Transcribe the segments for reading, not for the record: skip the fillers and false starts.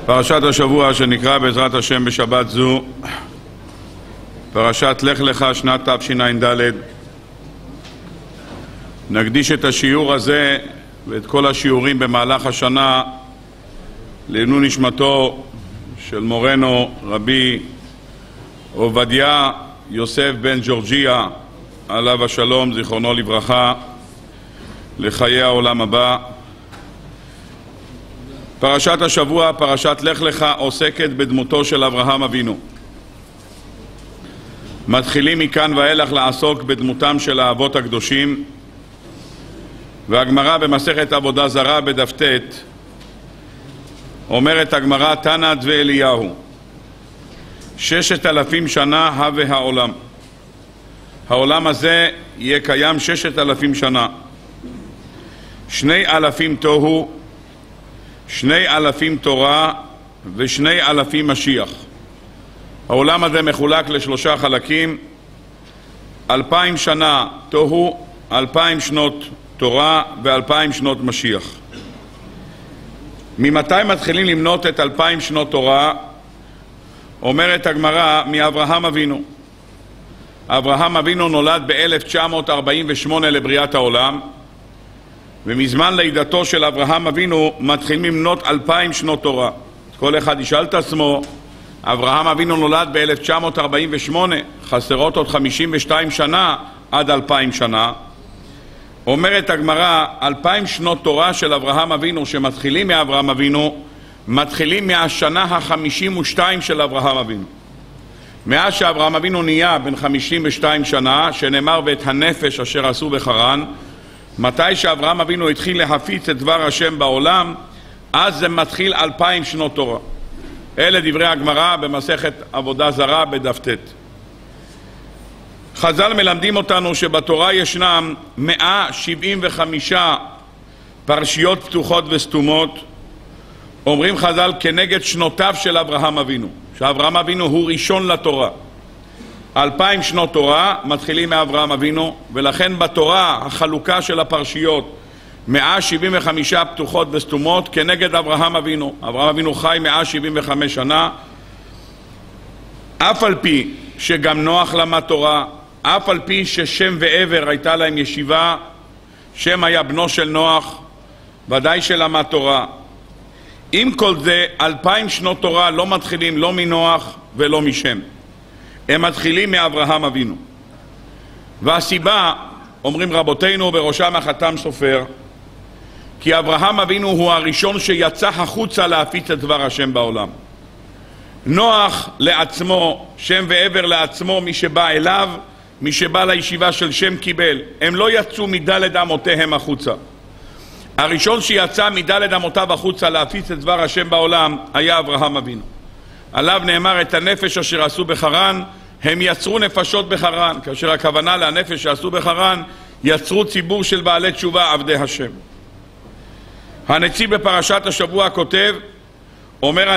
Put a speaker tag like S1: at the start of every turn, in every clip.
S1: פרשת השבוע שנקרא בעזרת השם בשבת זו, פרשת לך לך שנת תשע"ד. נקדיש את השיעור הזה ואת כל השיעורים במהלך השנה לעילוי נשמתו של מורנו רבי עובדיה יוסף בן ג'ורג'יה עליו השלום זיכרונו לברכה לחיי העולם הבא. פרשת השבוע, פרשת לך לך, עוסקת בדמותו של אברהם אבינו. מתחילים מכאן ואילך לעסוק בדמותם של האבות הקדושים, והגמרא במסכת עבודה זרה בדף ט' אומרת הגמרא, תנא דבי אליהו, 6,000 שנה הווה העולם. העולם הזה יהיה קיים 6,000 שנה. 2,000 תוהו, 2,000 תורה ו2,000 משיח. העולם הזה מחולק לשלושה חלקים: 2,000 שנה תוהו, 2,000 שנות תורה ו2,000 שנות משיח. ממתי מתחילים למנות את 2,000 שנות תורה? אומרת הגמרא, מאברהם אבינו. אברהם אבינו נולד ב-1948 לבריאת העולם, ומזמן לידתו של אברהם אבינו מתחילים למנות 2,000 שנות תורה. כל אחד ישאל את עצמו, אברהם אבינו נולד ב-1948, חסרות עוד 52 שנה עד 2,000 שנה. אומרת הגמרא, 2,000 שנות תורה של אברהם אבינו שמתחילים מאברהם אבינו, מתחילים מהשנה ה-52 של אברהם אבינו. מאז שאברהם אבינו נהיה בן 52 שנה, שנאמר ואת הנפש אשר עשו בחרן, מתי שאברהם אבינו התחיל להפיץ את דבר השם בעולם, אז זה מתחיל 2,000 שנות תורה. אלה דברי הגמרא במסכת עבודה זרה בדף ט'. חז"ל מלמדים אותנו שבתורה ישנם 175 פרשיות פתוחות וסתומות. אומרים חז"ל כנגד שנותיו של אברהם אבינו, שאברהם אבינו הוא ראשון לתורה. 2,000 שנות תורה מתחילים מאברהם אבינו, ולכן בתורה החלוקה של הפרשיות 175 פתוחות וסתומות כנגד אברהם אבינו. אברהם אבינו חי 175 שנה, אף על פי שגם נוח למד תורה, אף על פי ששם ועבר הייתה להם ישיבה. שם היה בנו של נוח, ודאי שלמד תורה. עם כל זה 2,000 שנות תורה לא מתחילים לא מנוח ולא משם, הם מתחילים מאברהם אבינו. והסיבה, אומרים רבותינו, בראשם החתם סופר, כי אברהם אבינו הוא הראשון שיצא החוצה להפיץ את דבר השם בעולם. נוח לעצמו, שם ועבר לעצמו, מי שבא אליו, מי שבא לישיבה של שם קיבל. הם לא יצאו מדלת אמותיהם החוצה. הראשון שיצא מדלת אמותיו החוצה להפיץ את דבר השם בעולם היה אברהם אבינו. עליו נאמר את הנפש אשר עשו בחרן, הם יצרו נפשות בחרן, כאשר הכוונה לנפש שעשו בחרן, יצרו ציבור של בעלי תשובה עבדי השם. הנציב בפרשת השבוע כותב, אומר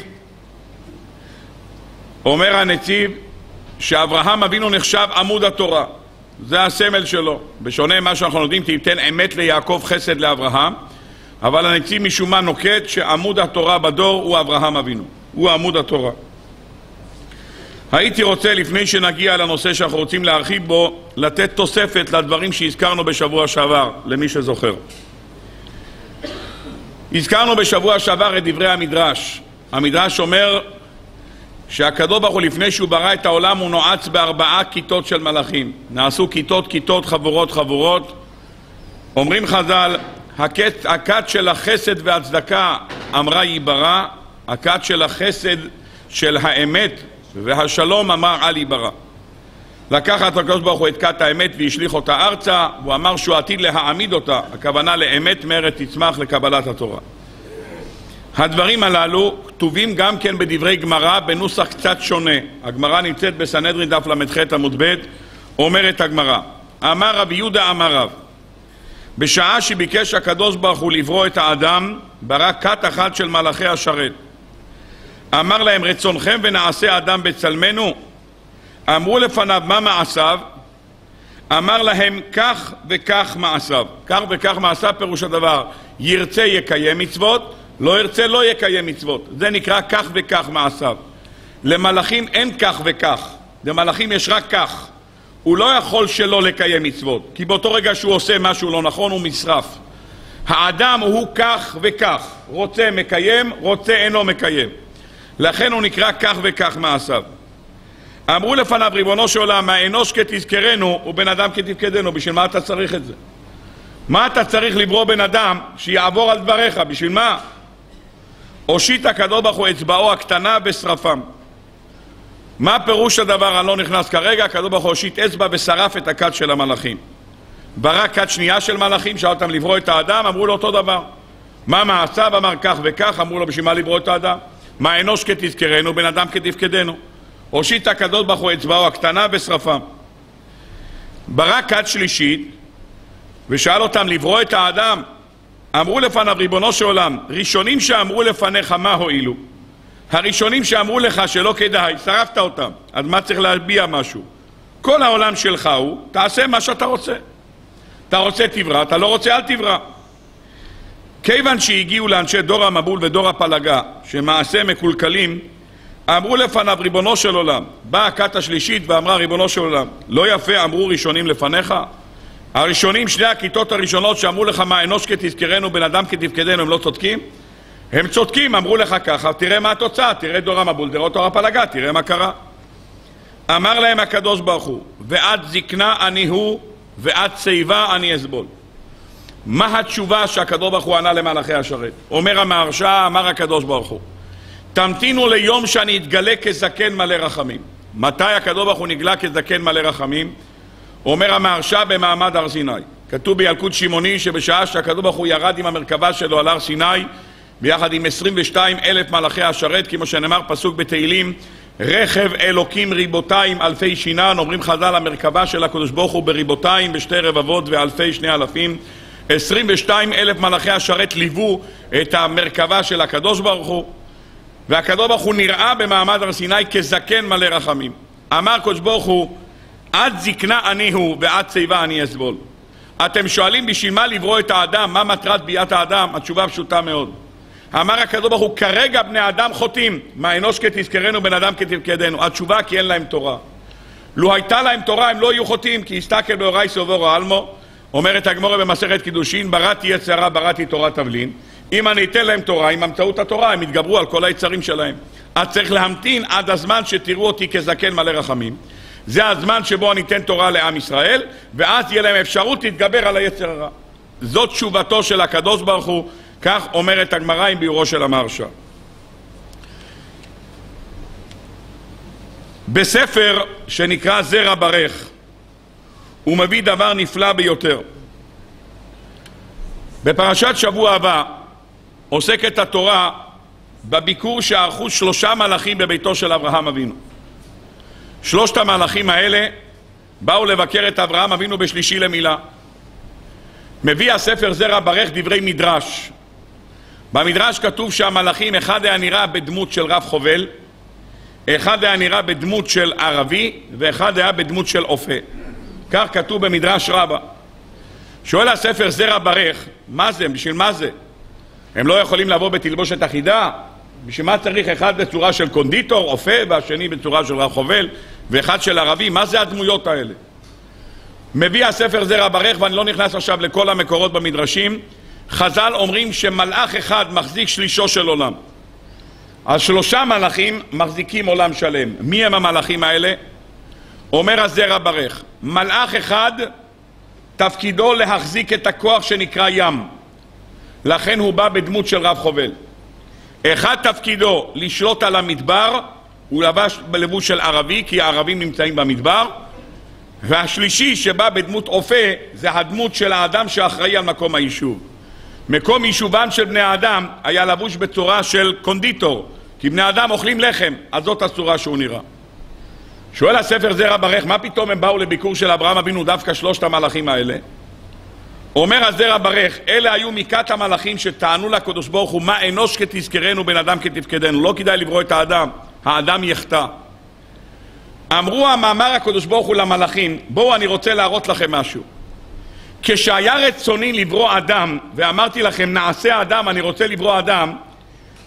S1: הנציב שאברהם אבינו נחשב עמוד התורה, זה הסמל שלו. בשונה מה שאנחנו יודעים, תיתן אמת ליעקב חסד לאברהם, אבל הנציב משום מה נוקט שעמוד התורה בדור הוא אברהם אבינו, הוא עמוד התורה. הייתי רוצה, לפני שנגיע לנושא שאנחנו רוצים להרחיב בו, לתת תוספת לדברים שהזכרנו בשבוע שעבר, למי שזוכר. הזכרנו בשבוע שעבר את דברי המדרש. המדרש אומר שהקדוש ברוך הוא לפני שהוא ברא את העולם הוא נועץ ב4 כיתות של מלאכים. נעשו כיתות, חבורות. אומרים חז"ל, הכת של החסד והצדקה אמרה ייברא, הכת של החסד של האמת והשלום אמר אל ייברא. לקחת הקדוש ברוך הוא את כת האמת והשליך אותה ארצה, הוא אמר שהוא עתיד להעמיד אותה, הכוונה לאמת מארץ תצמח לקבלת התורה. הדברים הללו כתובים גם כן בדברי גמרא בנוסח קצת שונה. הגמרא נמצאת בסנהדרין דף ל"ח עמוד ב'. אומרת הגמרא, אמר רבי יהודה אמר רב, בשעה שביקש הקדוש ברוך הוא לברוא את האדם, ברא כת אחת של מלאכי השרת. אמר להם, רצונכם ונעשה אדם בצלמנו? אמרו לפניו, מה מעשיו? אמר להם, כך וכך מעשיו. כך וכך מעשיו פירוש הדבר, ירצה יקיים מצוות, לא ירצה לא יקיים מצוות. זה נקרא כך וכך מעשיו. למלאכים אין כך וכך, למלאכים יש רק כך. הוא לא יכול שלא לקיים מצוות, כי באותו רגע שהוא עושה משהו לא נכון הוא משרף. האדם הוא כך וכך, רוצה מקיים, רוצה אינו מקיים. לכן הוא נקרא כך וכך מעשיו. אמרו לפניו, ריבונו של עולם, האנוש כתזכרנו ובן אדם כתפקדנו. בשביל מה אתה צריך את זה? מה אתה צריך לברוא בן אדם שיעבור על דבריך? בשביל מה? הושיט הקדוש ברוך הוא אצבעו הקטנה בשרפם. מה פירוש הדבר? אני לא נכנס כרגע. הקדוש ברוך הוא הושיט אצבע ושרף את הכת של המלאכים. ברא כת שנייה של מלאכים, שאל אותם לברוא את האדם, אמרו לו אותו דבר. מה מעשיו? אמר כך וכך. אמרו לו, בשביל מה לברוא את האדם? מה אנוש כתזכרנו, בן אדם כתפקדנו. הושיט הקדוש ברוך הוא אצבעו הקטנה בשרפם. ברא כת שלישית ושאל אותם לברוא את האדם. אמרו לפניו, ריבונו של עולם, ראשונים שאמרו לפניך מה הועילו? הראשונים שאמרו לך שלא כדאי, שרפת אותם, אז מה צריך להביע משהו? כל העולם שלך הוא, תעשה מה שאתה רוצה. אתה רוצה תברא, אתה לא רוצה אל תברא. כיוון שהגיעו לאנשי דור המבול ודור הפלגה, שמעשה מקולקלים, אמרו לפניו, ריבונו של עולם. באה הכת השלישית ואמרה, ריבונו של עולם, לא יפה אמרו ראשונים לפניך? הראשונים, שני הכיתות הראשונות שאמרו לך מה אנוש כתזכרנו, בן אדם כתפקדנו, הם לא צודקים? הם צודקים, אמרו לך ככה, תראה מה התוצאה, תראה דור המבול, תראה דור הפלגה, תראה מה קרה. אמר להם הקדוש ברוך הוא, ועד זקנה אני הוא, ועד שיבה אני אסבול. מה התשובה שהקדוש ברוך הוא ענה למלאכי השרת? אומר המהרש"א, אמר הקדוש ברוך הוא, תמתינו ליום שאני אתגלה כזקן מלא רחמים. מתי הקדוש ברוך הוא נגלה כזקן מלא רחמים? אומר המהרש"א במעמד הר סיני. כתוב בילקוט שמעוני שבשעה שהקדוש ברוך הוא ירד עם המרכבה שלו על הר סיני ביחד עם 22,000 מלאכי השרת, כמו שנאמר פסוק בתהילים, רכב אלוקים ריבותיים אלפי שינן. אומרים חז"ל, המרכבה של הקדוש ברוך הוא בריבותיים בשתי רבבות ואלפי 2,000. 22,000 מלאכי השרת ליוו את המרכבה של הקדוש ברוך הוא, והקדוש ברוך הוא נראה במעמד הר סיני כזקן מלא רחמים. אמר הקדוש ברוך הוא, עד זקנה אני הוא ועד שיבה אני אסבול. אתם שואלים בשביל מה לברוא את האדם, מה מטרת ביאת האדם? התשובה פשוטה מאוד. אמר הקדוש ברוך הוא, כרגע בני אדם חוטאים, מה אנוש כתזכרנו, בן אדם כתפקדנו. התשובה כי אין להם תורה. לו הייתה להם תורה הם לא יהיו חוטאים, כי הסתכל באורייתא ובאורא עלמא. אומרת הגמרא במסכת קידושין, בראתי יצר הרע, בראתי תורה תבלין. אם אני אתן להם תורה, עם באמצעות התורה הם יתגברו על כל היצרים שלהם. אז צריך להמתין עד הזמן שתראו אותי כזקן מלא רחמים. זה הזמן שבו אני אתן תורה לעם ישראל, ואז תהיה להם אפשרות להתגבר על היצר הרע. זאת תשובתו של הקדוש ברוך הוא, כך אומרת הגמרא עם ביאורו של המהרש"א. בספר שנקרא זרע ברך הוא מביא דבר נפלא ביותר. בפרשת שבוע הבא עוסקת התורה בביקור שערכו 3 מלאכים בביתו של אברהם אבינו. 3 המלאכים האלה באו לבקר את אברהם אבינו בשלישי למילה. מביא הספר זרע ברך דברי מדרש. במדרש כתוב שהמלאכים, אחד היה נראה בדמות של רב חובל, אחד היה נראה בדמות של ערבי, ואחד היה בדמות של אופה. כך כתוב במדרש רבה. שואל הספר זרע ברך, מה זה? בשביל מה זה? הם לא יכולים לבוא בתלבושת אחידה? בשביל מה צריך אחד בצורה של קונדיטור, אופה, והשני בצורה של רב חובל, ואחד של ערבי? מה זה הדמויות האלה? מביא הספר זרע ברך, ואני לא נכנס עכשיו לכל המקורות במדרשים. חז"ל אומרים שמלאך אחד מחזיק שלישו של עולם. אז 3 מלאכים מחזיקים עולם שלם. מי הם המלאכים האלה? אומר הזרע ברך, מלאך אחד תפקידו להחזיק את הכוח שנקרא ים, לכן הוא בא בדמות של רב חובל. אחד תפקידו לשלוט על המדבר, הוא לבש בלבוש של ערבי, כי הערבים נמצאים במדבר. והשלישי שבא בדמות אופה זה הדמות של האדם שאחראי על מקום היישוב. מקום יישובם של בני האדם היה לבוש בצורה של קונדיטור, כי בני האדם אוכלים לחם, אז זאת הצורה שהוא נראה. שואל הספר זרע ברך, מה פתאום הם באו לביקור של אברהם אבינו דווקא 3 המלאכים האלה? אומר הזרע ברך, אלה היו מכת המלאכים שטענו לקדוש ברוך הוא, מה אנוש כתזכרנו, בן אדם כתפקדנו. לא כדאי לברוא את האדם, האדם יחטא. אמרו המאמר הקדוש ברוך הוא למלאכים, בואו אני רוצה להראות לכם משהו. כשהיה רצוני לברוא אדם, ואמרתי לכם נעשה אדם, אני רוצה לברוא אדם,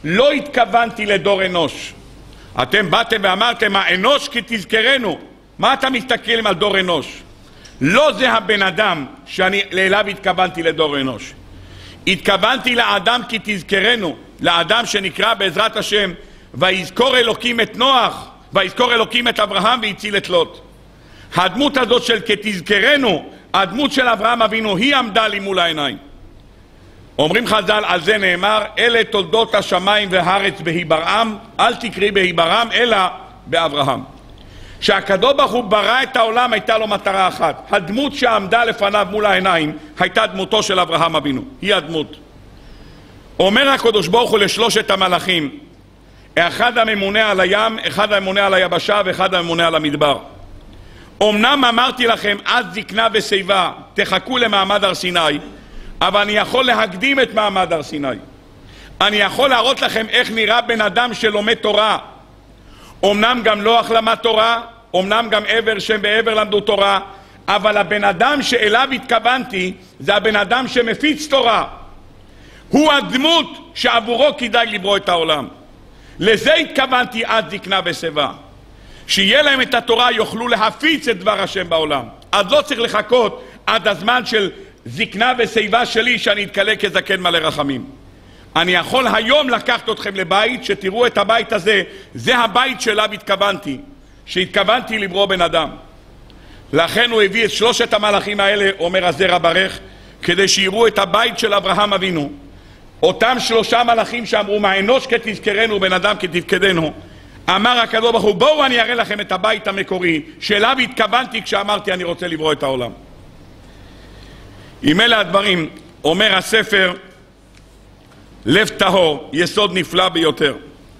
S1: לא התכוונתי לדור אנוש. אתם באתם ואמרתם, האנוש כי תזכרנו. מה אתם מסתכלים על דור אנוש? לא זה הבן אדם שאליו התכוונתי לדור אנוש. התכוונתי לאדם כי תזכרנו, לאדם שנקרא בעזרת השם, ויזכור אלוקים את נוח, ויזכור אלוקים את אברהם והציל את לוט. הדמות הזאת של כתזכרנו, הדמות של אברהם אבינו, היא עמדה לי מול העיניים. אומרים חז"ל, על זה נאמר, אלה תולדות השמיים והארץ בהיברעם, אל תקראי בהיברעם אלא באברהם. כשהקדוש ברוך הוא ברא את העולם הייתה לו מטרה אחת. הדמות שעמדה לפניו מול העיניים הייתה דמותו של אברהם אבינו. היא הדמות. אומר הקדוש ברוך הוא לשלושת המלאכים, אחד הממונה על הים, אחד הממונה על היבשה ואחד הממונה על המדבר. אמנם אמרתי לכם עד זקנה ושיבה תחכו למעמד הר סיני, אבל אני יכול להקדים את מעמד הר סיני. אני יכול להראות לכם איך נראה בן אדם שלומד תורה. אמנם גם נוח למד תורה, אמנם גם עבר שם בעבר למדו תורה, אבל הבן אדם שאליו התכוונתי זה הבן אדם שמפיץ תורה. הוא הדמות שעבורו כדאי לברוא את העולם. לזה התכוונתי עד זקנה ושיבה. שיהיה להם את התורה יוכלו להפיץ את דבר השם בעולם. אז לא צריך לחכות עד הזמן של זקנה ושיבה שלי שאני אתקלה כזקן מלא רחמים. אני יכול היום לקחת אתכם לבית שתראו את הבית הזה, זה הבית שאליו התכוונתי, שהתכוונתי לברוא בן אדם. לכן הוא הביא את שלושת המלאכים האלה, אומר הזרע ברך, כדי שיראו את הבית של אברהם אבינו. אותם שלושה מלאכים שאמרו, מה אנוש כתזכרנו, בן אדם כתפקדנו. אמר הקדוש ברוך הוא, בואו אני אראה לכם את הבית המקורי, שאליו התכוונתי כשאמרתי אני רוצה לברוא את העולם. עם אלה הדברים, אומר הספר, לב טהור, יסוד נפלא ביותר.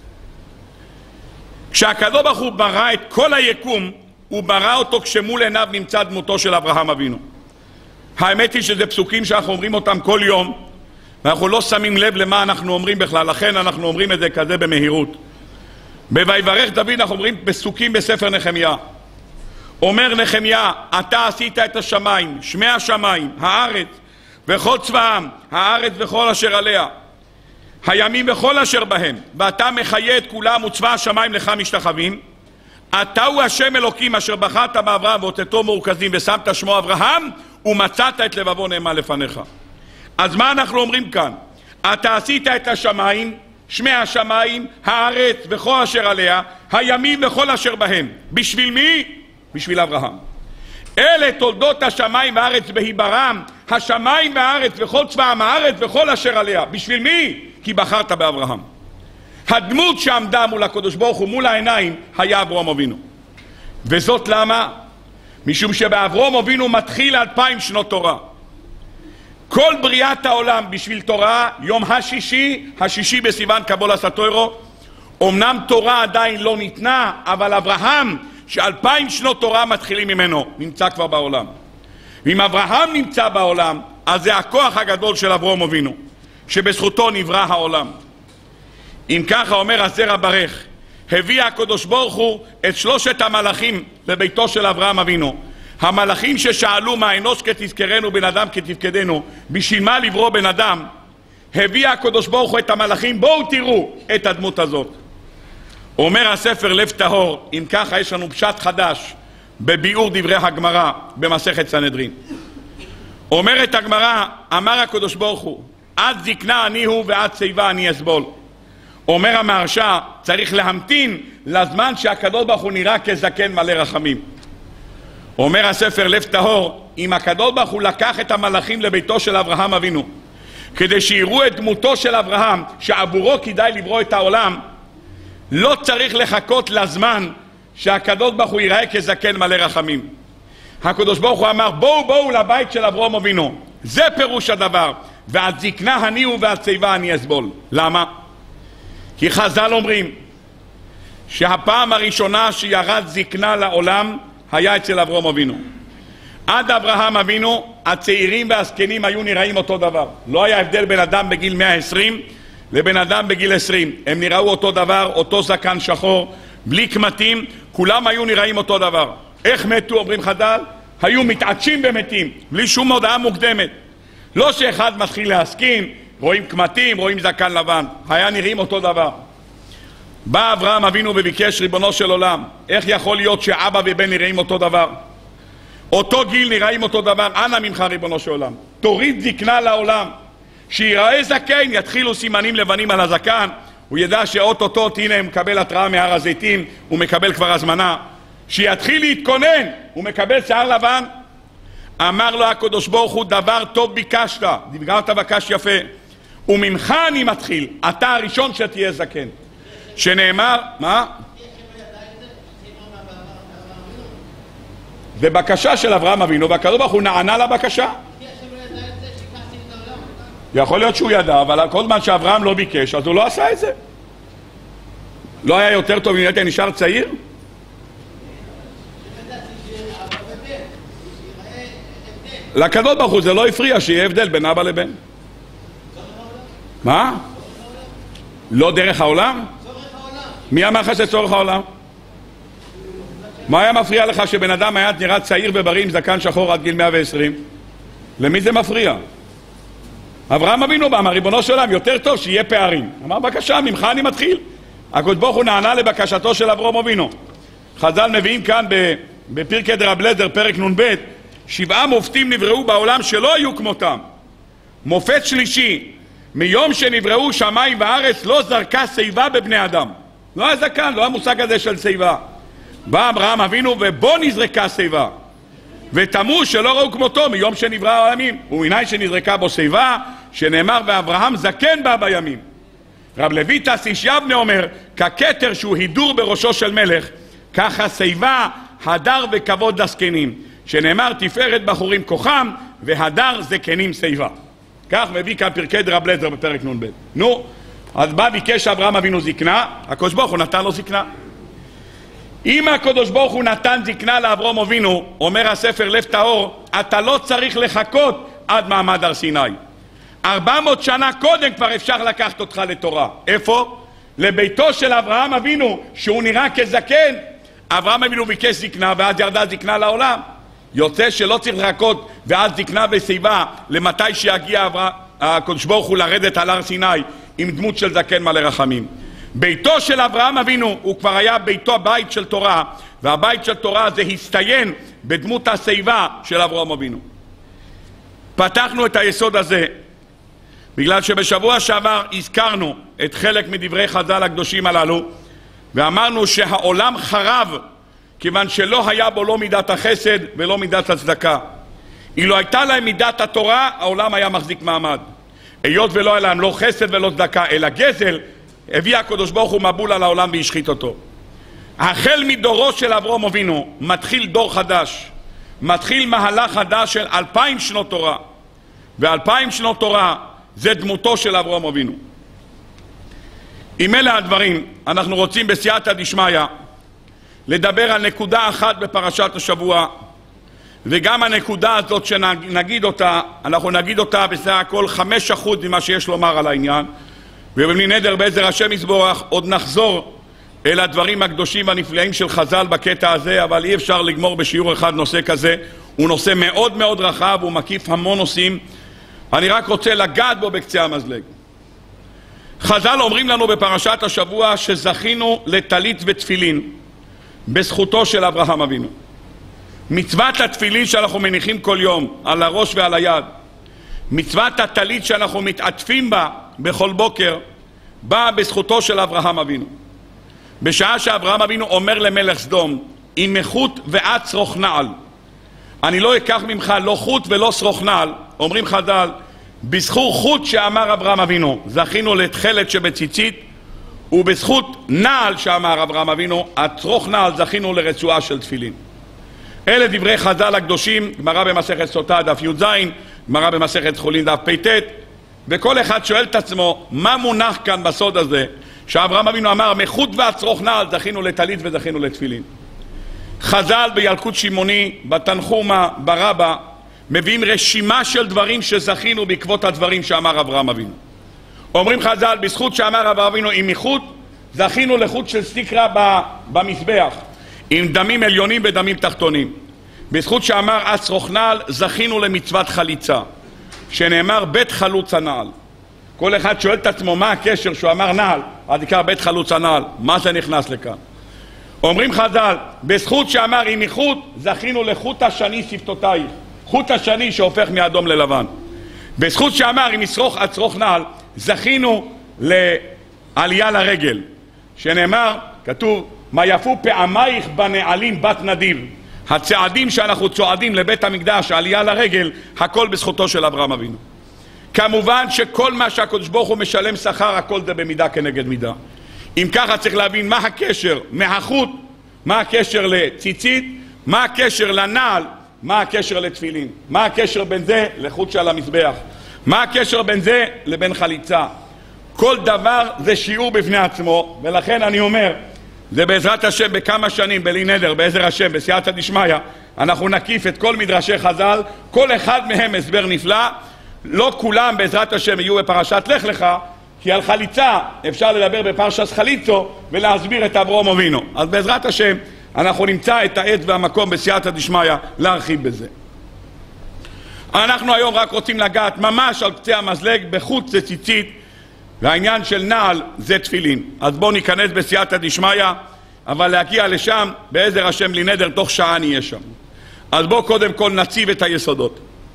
S1: כשהקדוש ברוך הוא ברא את כל היקום, הוא ברא אותו כשמול עיניו נמצא דמותו של אברהם אבינו. האמת היא שזה פסוקים שאנחנו אומרים אותם כל יום, ואנחנו לא שמים לב למה אנחנו אומרים בכלל, לכן אנחנו אומרים את זה כזה במהירות. בויברך דוד אנחנו אומרים פסוקים בספר נחמיה. אומר נחמיה, אתה עשית את השמיים, שמי השמיים, הארץ וכל צבאם, הארץ וכל אשר עליה, הימים וכל אשר בהם, ואתה מחיה את כולם וצבא השמיים לך משתחווים. אתה הוא השם אלוקים אשר בחרת באברהם ואותתו מורכזים ושמת שמו אברהם ומצאת את לבבו נאמן לפניך. אז מה אנחנו אומרים כאן? אתה עשית את השמיים, שמי השמיים, הארץ וכל אשר עליה, הימים וכל אשר בהם. בשביל מי? בשביל אברהם. אלה תולדות השמיים והארץ בהיברעם, השמיים והארץ וכל צבאם, הארץ וכל אשר עליה. בשביל מי? כי בחרת באברהם. הדמות שעמדה מול הקדוש ברוך הוא מול העיניים היה אברהם אבינו. וזאת למה? משום שבאברהם אבינו מתחיל 2000 שנות תורה. כל בריאת העולם בשביל תורה, יום השישי בסיוון קבול הסתוירו. אמנם תורה עדיין לא ניתנה, אבל אברהם ש2000 שנות תורה מתחילים ממנו, נמצא כבר בעולם. ואם אברהם נמצא בעולם, אז זה הכוח הגדול של אברהם אבינו, שבזכותו נברא העולם. אם ככה אומר הזרע ברך, הביא הקדוש ברוך הוא את שלושת המלאכים לביתו של אברהם אבינו. המלאכים ששאלו מה אנוש כתזכרנו בן אדם כתפקדנו, בשביל מה לברוא בן אדם, הביא הקדוש ברוך הוא את המלאכים, בואו תראו את הדמות הזאת. אומר הספר לב טהור, אם ככה יש לנו פשט חדש בביאור דברי הגמרא במסכת סנהדרין. אומרת הגמרא, אמר הקדוש ברוך הוא, עד זקנה אני הוא ועד שיבה אני אסבול. אומר המהרש"א, צריך להמתין לזמן שהקדוש ברוך הוא נראה כזקן מלא רחמים. אומר הספר לב טהור, אם הקדוש ברוך הוא לקח את המלאכים לביתו של אברהם אבינו כדי שיראו את דמותו של אברהם שעבורו כדאי לברוא את העולם, לא צריך לחכות לזמן שהקדוש ברוך הוא ייראה כזקן מלא רחמים. הקדוש ברוך הוא אמר, בואו לבית של אברהם אבינו. זה פירוש הדבר. ועד זקנה אני הוא ועד שיבה אני אסבול. למה? כי חז"ל אומרים שהפעם הראשונה שירד זקנה לעולם היה אצל אברהם אבינו. עד אברהם אבינו הצעירים והזקנים היו נראים אותו דבר. לא היה הבדל בין אדם בגיל 120 לבן אדם בגיל 20. הם נראו אותו דבר, אותו זקן שחור, בלי קמטים, כולם היו נראים אותו דבר. איך מתו, אומרים חז"ל? היו מתעטשים ומתים, בלי שום הודעה מוקדמת. לא שאחד מתחיל להסכין רואים קמטים, רואים זקן לבן, היה נראים אותו דבר. בא אברהם אבינו וביקש, ריבונו של עולם, איך יכול להיות שאבא ובן נראים אותו דבר? אותו גיל נראים אותו דבר, אנא ממך ריבונו של עולם, תוריד זקנה לעולם, שיראה זקן, יתחילו סימנים לבנים על הזקן, הוא ידע שאוטוטוט, הנה הוא מקבל התראה מהר הזיתים, הוא מקבל כבר הזמנה, שיתחיל להתכונן, הוא מקבל שיער לבן. אמר לו הקדוש ברוך הוא, דבר טוב ביקשת, דיברת בקש יפה, וממך אני מתחיל, אתה הראשון שתהיה זקן. שנאמר, מה? זה בקשה של אברהם אבינו, והקדוש ברוך הוא נענה לבקשה. יכול להיות שהוא ידע, אבל כל זמן שאברהם לא ביקש, אז הוא לא עשה את זה. לא היה יותר טוב אם הייתי נשאר צעיר? לקדוש ברוך הוא זה לא הפריע שיהיה הבדל בין אבא לבן. מה? לא דרך העולם? מי אמר לך שצורך העולם? מה היה מפריע לך שבן אדם היה נראה צעיר ובריא עם זקן שחור עד גיל 120? למי זה מפריע? אברהם אבינו בא, אמר ריבונו של עולם, יותר טוב שיהיה פערים. אמר בבקשה, ממך אני מתחיל. הקדוש ברוך הוא נענה לבקשתו של אברהם אבינו. חז"ל מביאים כאן בפרקי דרב אליעזר פרק נ"ב, 7 מופתים נבראו בעולם שלא היו כמותם. מופת שלישי, מיום שנבראו שמיים וארץ לא זרקה שיבה בבני אדם. לא היה זקן, לא המושג הזה של שיבה. בא אברהם אבינו ובו נזרקה שיבה, ותמו שלא ראו כמותו מיום שנברא העולמים, ומניין שנזרקה בו שיבה, שנאמר ואברהם זקן בה בימים. רב לויטס איש יבנה אומר, ככתר שהוא הידור בראשו של מלך, ככה שיבה, הדר וכבוד לזקנים, שנאמר תפארת בחורים כוחם, והדר זקנים שיבה. כך מביא כאן פרקי דרב אליעזר בפרק נ"ב. נו, אז בא ביקש אברהם אבינו זקנה, הקדוש ברוך הוא נתן לו זקנה. אם הקדוש ברוך הוא נתן זקנה לאברהם אבינו, אומר הספר לב טהור, אתה לא צריך לחכות עד מעמד הר סיני. 400 שנה קודם כבר אפשר לקחת אותך לתורה. איפה? לביתו של אברהם אבינו, שהוא נראה כזקן. אברהם אבינו ביקש זקנה, ואז ירדה זקנה לעולם. יוצא שלא צריך לחכות, ואז זקנה ושיבה, למתי שיגיע הקדוש ברוך הוא לרדת על הר סיני, עם דמות של זקן מלא רחמים. ביתו של אברהם אבינו הוא כבר היה ביתו בית של תורה, והבית של תורה זה הסתיין בדמות השיבה של אברהם אבינו. פתחנו את היסוד הזה בגלל שבשבוע שעבר הזכרנו את חלק מדברי חז"ל הקדושים הללו, ואמרנו שהעולם חרב כיוון שלא היה בו לא מידת החסד ולא מידת הצדקה. אילו הייתה להם מידת התורה, העולם היה מחזיק מעמד. היות ולא היה להם לא חסד ולא צדקה אלא גזל, הביא הקדוש ברוך הוא מבול על העולם והשחית אותו. החל מדורו של אברהם אבינו מתחיל דור חדש, מתחיל מהלך חדש של 2000 שנות תורה, ו2000 שנות תורה זה דמותו של אברהם אבינו. עם אלה הדברים אנחנו רוצים בסייעתא דשמיא לדבר על נקודה אחת בפרשת השבוע, וגם הנקודה הזאת שנגיד אותה, אנחנו נגיד אותה בסך הכל 5% ממה שיש לומר על העניין, ובלי נדר בעזר השם יזברך עוד נחזור אל הדברים הקדושים והנפלאים של חז"ל בקטע הזה, אבל אי אפשר לגמור בשיעור אחד נושא כזה. הוא נושא מאוד מאוד רחב, הוא מקיף המון נושאים. אני רק רוצה לגעת בו בקצה המזלג. חז"ל אומרים לנו בפרשת השבוע שזכינו לטלית ותפילין בזכותו של אברהם אבינו. מצוות התפילין שאנחנו מניחים כל יום על הראש ועל היד, מצוות הטלית שאנחנו מתעטפים בה בכל בוקר, באה בזכותו של אברהם אבינו. בשעה שאברהם אבינו אומר למלך סדום, עם מחוט ועד שרוך נעל, אני לא אקח ממך לא חוט ולא שרוך נעל. אומרים חז"ל, בזכות חוט שאמר אברהם אבינו זכינו לתכלת שבציצית, ובזכות נעל שאמר אברהם אבינו, השרוך נעל, זכינו לרצועה של תפילין. אלה דברי חז"ל הקדושים, גמרא במסכת סוטה דף י"ז, גמרא במסכת חולין דף פ"ט, וכל אחד שואל את עצמו מה מונח כאן בסוד הזה שאברהם אבינו אמר מחוט ועד שרוך נעל זכינו לטלית וזכינו לתפילין. חז"ל בילקוט שמעוני, בתנחומה, ברבה, מביאים רשימה של דברים שזכינו בעקבות הדברים שאמר אברהם אבינו. אומרים חז"ל, בזכות שאמר אברהם אבינו עם מחוט, זכינו לחוט של סטיקרא במזבח, עם דמים עליונים ודמים תחתונים. בזכות שאמר אס רוך נעל, זכינו למצוות חליצה, שנאמר בית חלוץ הנעל. כל אחד שואל את עצמו מה הקשר שהוא אמר נעל, עד עיקר בית חלוץ הנעל, מה זה נכנס לכאן? אומרים חז"ל, בזכות שאמר עם איכות, זכינו לחוט השני שפתותייך, חוט השני שהופך מאדום ללבן. בזכות שאמר עם ישרוך אצרוך נעל, זכינו לעלייה לרגל, שנאמר, כתוב, מה יפו פעמייך בנעלים בת נדיב. הצעדים שאנחנו צועדים לבית המקדש, העלייה לרגל, הכל בזכותו של אברהם אבינו. כמובן שכל מה שהקדוש ברוך הוא משלם שכר, הכל זה במידה כנגד מידה. אם ככה צריך להבין מה הקשר מהחוט, מה הקשר לציצית, מה הקשר לנעל, מה הקשר לתפילין, מה הקשר בין זה לחוט של המזבח, מה הקשר בין זה לבין חליצה. כל דבר זה שיעור בפני עצמו, ולכן אני אומר, זה בעזרת השם בכמה שנים, בלי נדר, בעזר השם, בסייעתא דשמיא, אנחנו נקיף את כל מדרשי חז"ל, כל אחד מהם הסבר נפלא, לא כולם בעזרת השם יהיו בפרשת לך לך, כי על חליצה אפשר לדבר בפרשת חליצו ולהסביר את אברהם אבינו. אז בעזרת השם אנחנו נמצא את העת והמקום בסייעתא דשמיא להרחיב בזה. אנחנו היום רק רוצים לגעת ממש על קצה המזלג בחוט זה ציצית, והעניין של נעל זה תפילין. אז בואו ניכנס בסייעתא דשמיא, אבל להגיע לשם בעזר השם בלי נדר תוך שעה נהיה שם. אז בואו קודם כל נציב את היסודות.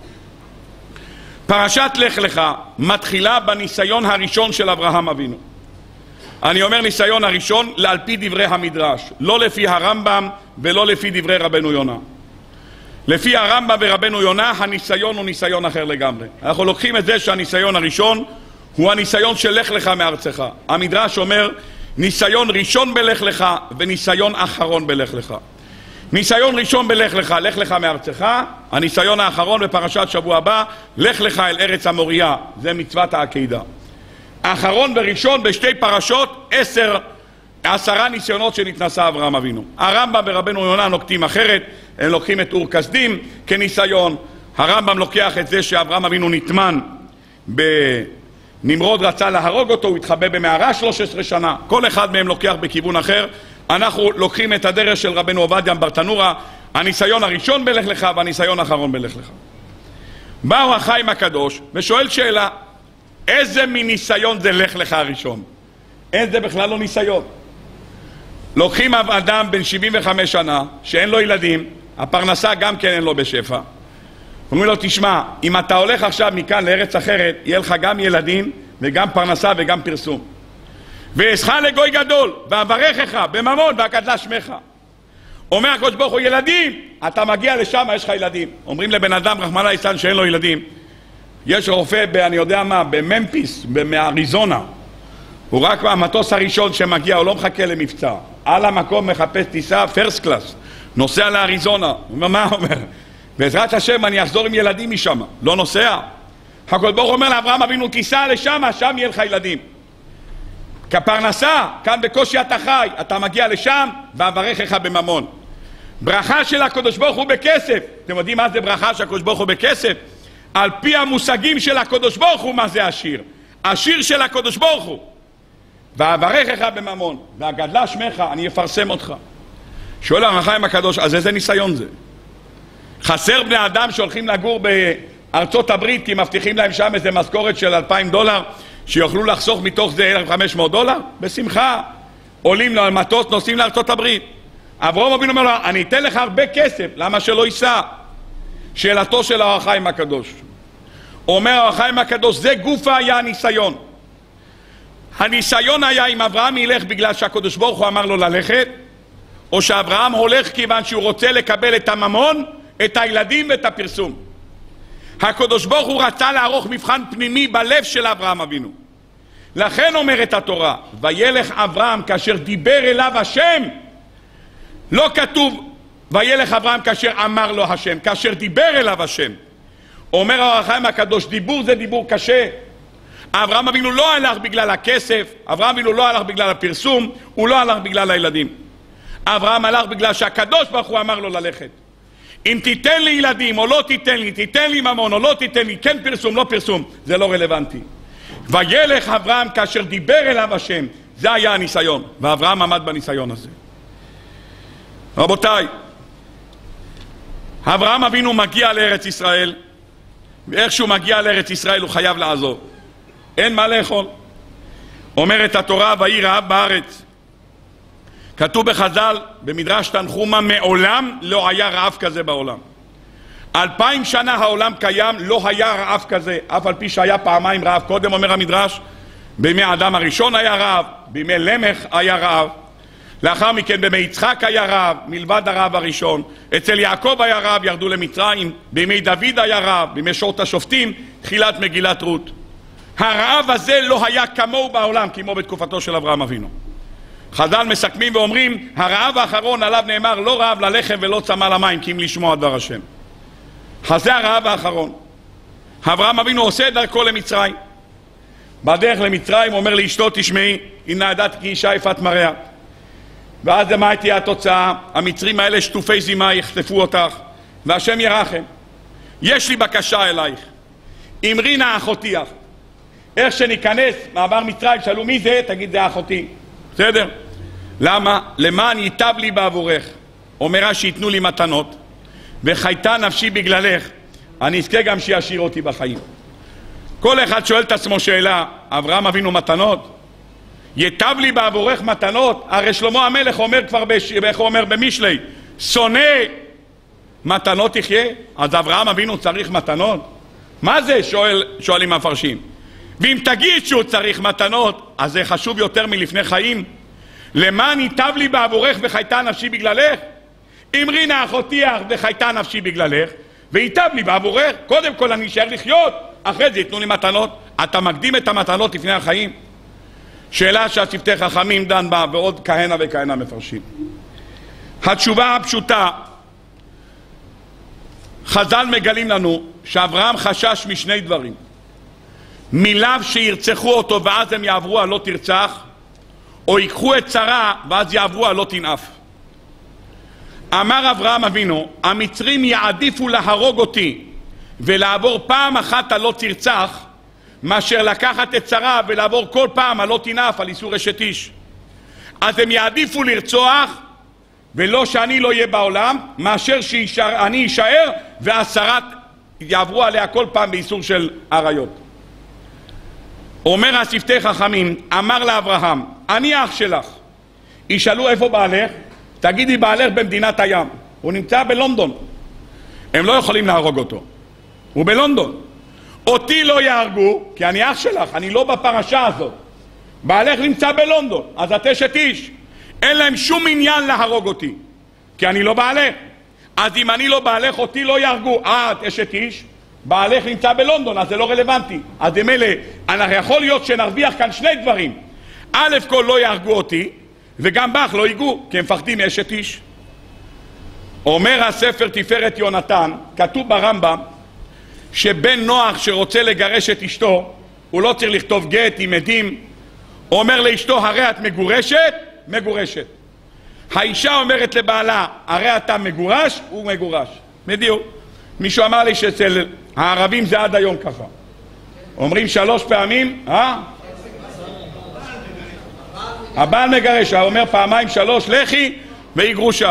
S1: פרשת לך לך מתחילה בניסיון הראשון של אברהם אבינו. אני אומר ניסיון הראשון על פי דברי המדרש, לא לפי הרמב"ם ולא לפי דברי רבנו יונה. לפי הרמב"ם ורבנו יונה הניסיון הוא ניסיון אחר לגמרי. אנחנו לוקחים את זה שהניסיון הראשון הוא הניסיון של לך לך מארצך. המדרש אומר ניסיון ראשון בלך לך וניסיון אחרון בלך לך. ניסיון ראשון בלך לך, לך לך מארצך. הניסיון האחרון בפרשת שבוע הבא, לך לך אל ארץ המוריה, זה מצוות העקידה. האחרון וראשון בשתי פרשות 10 ניסיונות שנתנסה אברהם אבינו. הרמב"ם ורבנו יונה נוקטים אחרת, הם לוקחים את אור כסדים כניסיון. הרמב"ם לוקח את זה שאברהם אבינו נטמן נמרוד רצה להרוג אותו, הוא התחבא במערה 13 שנה. כל אחד מהם לוקח בכיוון אחר. אנחנו לוקחים את הדרך של רבנו עובדיה ברטנורה, הניסיון הראשון בלך לך והניסיון האחרון בלך לך. באו החיים הקדוש ושואל שאלה, איזה מין ניסיון זה לך לך הראשון? אין זה בכלל לא ניסיון. לוקחים אדם בן 75 שנה שאין לו ילדים, הפרנסה גם כן אין לו בשפע. אומרים לו, תשמע, אם אתה הולך עכשיו מכאן לארץ אחרת, יהיה לך גם ילדים וגם פרנסה וגם פרסום. ואעשך לגוי גדול, ואברכך בממון והגדלה שמך. אומר הקדוש ברוך הוא, ילדים, אתה מגיע לשם, יש לך ילדים. אומרים לבן אדם, רחמנא ליצלן, שאין לו ילדים. יש רופא, אני יודע מה, בממפיס, מאריזונה. הוא רק מהמטוס הראשון שמגיע, הוא לא מחכה למבצע. על המקום מחפש טיסה, פרסט קלאס. נוסע לאריזונה. הוא אומר, מה אומר? בעזרת השם אני אחזור עם ילדים משם. לא נוסע. הקדוש ברוך הוא אומר לאברהם אבינו, תיסע לשם, שם יהיה לך ילדים. כפרנסה, כאן בקושי אתה חי, אתה מגיע לשם, ואברכך בממון. ברכה של הקדוש ברוך הוא בכסף. אתם יודעים מה זה ברכה של הקדוש ברוך הוא בכסף? על פי המושגים של הקדוש ברוך הוא, מה זה עשיר? עשיר של הקדוש ברוך הוא. ואברכך בממון, והגדלה שמך, אני אפרסם אותך. שואל החיים הקדוש, אז איזה ניסיון זה? חסר בני אדם שהולכים לגור בארצות הברית כי מבטיחים להם שם איזה משכורת של $2,000 שיוכלו לחסוך מתוך זה $1,500? בשמחה. עולים למטוס, נוסעים לארצות הברית. אברהם אבינו אומר לו, אני אתן לך הרבה כסף, למה שלא ייסע? שאלתו של אור החיים הקדוש. אומר אור החיים הקדוש, זה גופה היה הניסיון. הניסיון היה אם אברהם ילך בגלל שהקדוש ברוך הוא אמר לו ללכת, או שאברהם הולך כיוון שהוא רוצה לקבל את הממון, את הילדים ואת הפרסום. הקדוש ברוך הוא רצה לערוך מבחן פנימי בלב של אברהם אבינו. לכן אומרת התורה, וילך אברהם כאשר דיבר אליו השם. לא כתוב וילך אברהם כאשר אמר לו השם, כאשר דיבר אליו השם. אומר אור החיים הקדוש, דיבור זה דיבור קשה. אברהם אבינו לא הלך בגלל הכסף, אברהם אבינו לא הלך בגלל הפרסום, הוא לא הלך בגלל הילדים. אברהם הלך בגלל שהקדוש ברוך הוא אמר לו ללכת. אם תיתן לי ילדים או לא תיתן לי, תיתן לי ממון או לא תיתן לי, כן פרסום, לא פרסום, זה לא רלוונטי. וילך אברהם כאשר דיבר אליו השם, זה היה הניסיון, ואברהם עמד בניסיון הזה. רבותיי, אברהם אבינו מגיע לארץ ישראל, ואיך שהוא מגיע לארץ ישראל הוא חייב לעזוב. אין מה לאכול. אומרת התורה, ויהי רעב בארץ. כתוב בחז"ל, במדרש תנחומא, מעולם לא היה רעב כזה בעולם. 2000 שנה העולם קיים, לא היה רעב כזה, אף על פי שהיה פעמיים רעב. קודם אומר המדרש, בימי האדם הראשון היה רעב, בימי למך היה רעב, לאחר מכן בימי יצחק היה רעב, מלבד הרעב הראשון. אצל יעקב היה רעב, ירדו למצרים, בימי דוד היה רעב, בימי שעות השופטים, תחילת מגילת רות. הרעב הזה לא היה כמוהו בעולם, כמו בתקופתו של אברהם אבינו. חז"ל מסכמים ואומרים, הרעב האחרון עליו נאמר, לא רעב ללחם ולא צמא למים, כי אם לשמוע דבר השם. אז זה הרעב האחרון. אברהם אבינו עושה את דרכו למצרים. בדרך למצרים אומר לאשתו, תשמעי, הנה ידעתי כי אישה יפת מראה. ואז מה תהיה התוצאה? המצרים האלה שטופי זימה יחטפו אותך, והשם ירחם. יש לי בקשה אלייך, אמרי נא אחותי. איך שניכנס מעבר מצרים, שאלו מי זה? תגיד זה אחותי. בסדר? למה? למען ייטב לי בעבורך. אומרה שיתנו לי מתנות, וחייתה נפשי בגללך, אני אזכה גם שישאיר אותי בחיים. כל אחד שואל את עצמו שאלה, אברהם אבינו מתנות? ייטב לי בעבורך מתנות? הרי שלמה המלך אומר כבר, איך הוא אומר במשלי, שונא מתנות תחיה? אז אברהם אבינו צריך מתנות? מה זה? שואלים המפרשים. ואם תגיד שהוא צריך מתנות, אז זה חשוב יותר מלפני חיים. למען ייטב לי בעבורך וחייתה נפשי בגללך? אמרי נא אחותי וחייתה נפשי בגללך, וייטב לי בעבורך. קודם כל אני אשאר לחיות, אחרי זה ייתנו לי מתנות. אתה מקדים את המתנות לפני החיים? שאלה שהשפתי חכמים דן בה, ועוד כהנה וכהנה מפרשים. התשובה הפשוטה, חז"ל מגלים לנו שאברהם חשש משני דברים. מלאו שירצחו אותו ואז הם יעברו על לא תרצח, או ייקחו את שרה ואז יעברו על לא תנאף. אמר אברהם אבינו, המצרים יעדיפו להרוג אותי ולעבור פעם אחת על לא תרצח, מאשר לקחת את שרה ולעבור כל פעם על לא תנאף, על איסור אשת איש. אז הם יעדיפו לרצוח, ולא שאני לא אהיה בעולם, מאשר שאני אשאר והשרה יעברו עליה כל פעם באיסור של עריות. אומר השפתי חכמים, אמר לאברהם, אני אח שלך. ישאלו איפה בעלך? תגידי בעלך במדינת הים, הוא נמצא בלונדון. הם לא יכולים להרוג אותו, הוא בלונדון. אותי לא יהרגו, כי אני אח שלך, אני לא בפרשה הזאת. בעלך נמצא בלונדון, אז את אשת איש. אין להם שום עניין להרוג אותי, כי אני לא בעלך. אז אם אני לא בעלך, אותי לא יהרגו. את אשת איש, בעלך נמצא בלונדון, אז זה לא רלוונטי. אז במילא, יכול להיות שנרוויח כאן שני דברים. א' כל לא יהרגו אותי, וגם בך לא ייגעו, כי הם מפחדים מאשת איש. אומר הספר תפארת יונתן, כתוב ברמב"ם, שבן נוח שרוצה לגרש את אשתו, הוא לא צריך לכתוב גט עם עדים. הוא אומר לאשתו, הרי את מגורשת? מגורשת. האישה אומרת לבעלה, הרי אתה מגורש? הוא מגורש. בדיוק. מישהו אמר לי שאצל הערבים זה עד היום ככה. אומרים 3 פעמים, הבעל מגרש, הוא אומר 2-3, לכי והיא גרושה.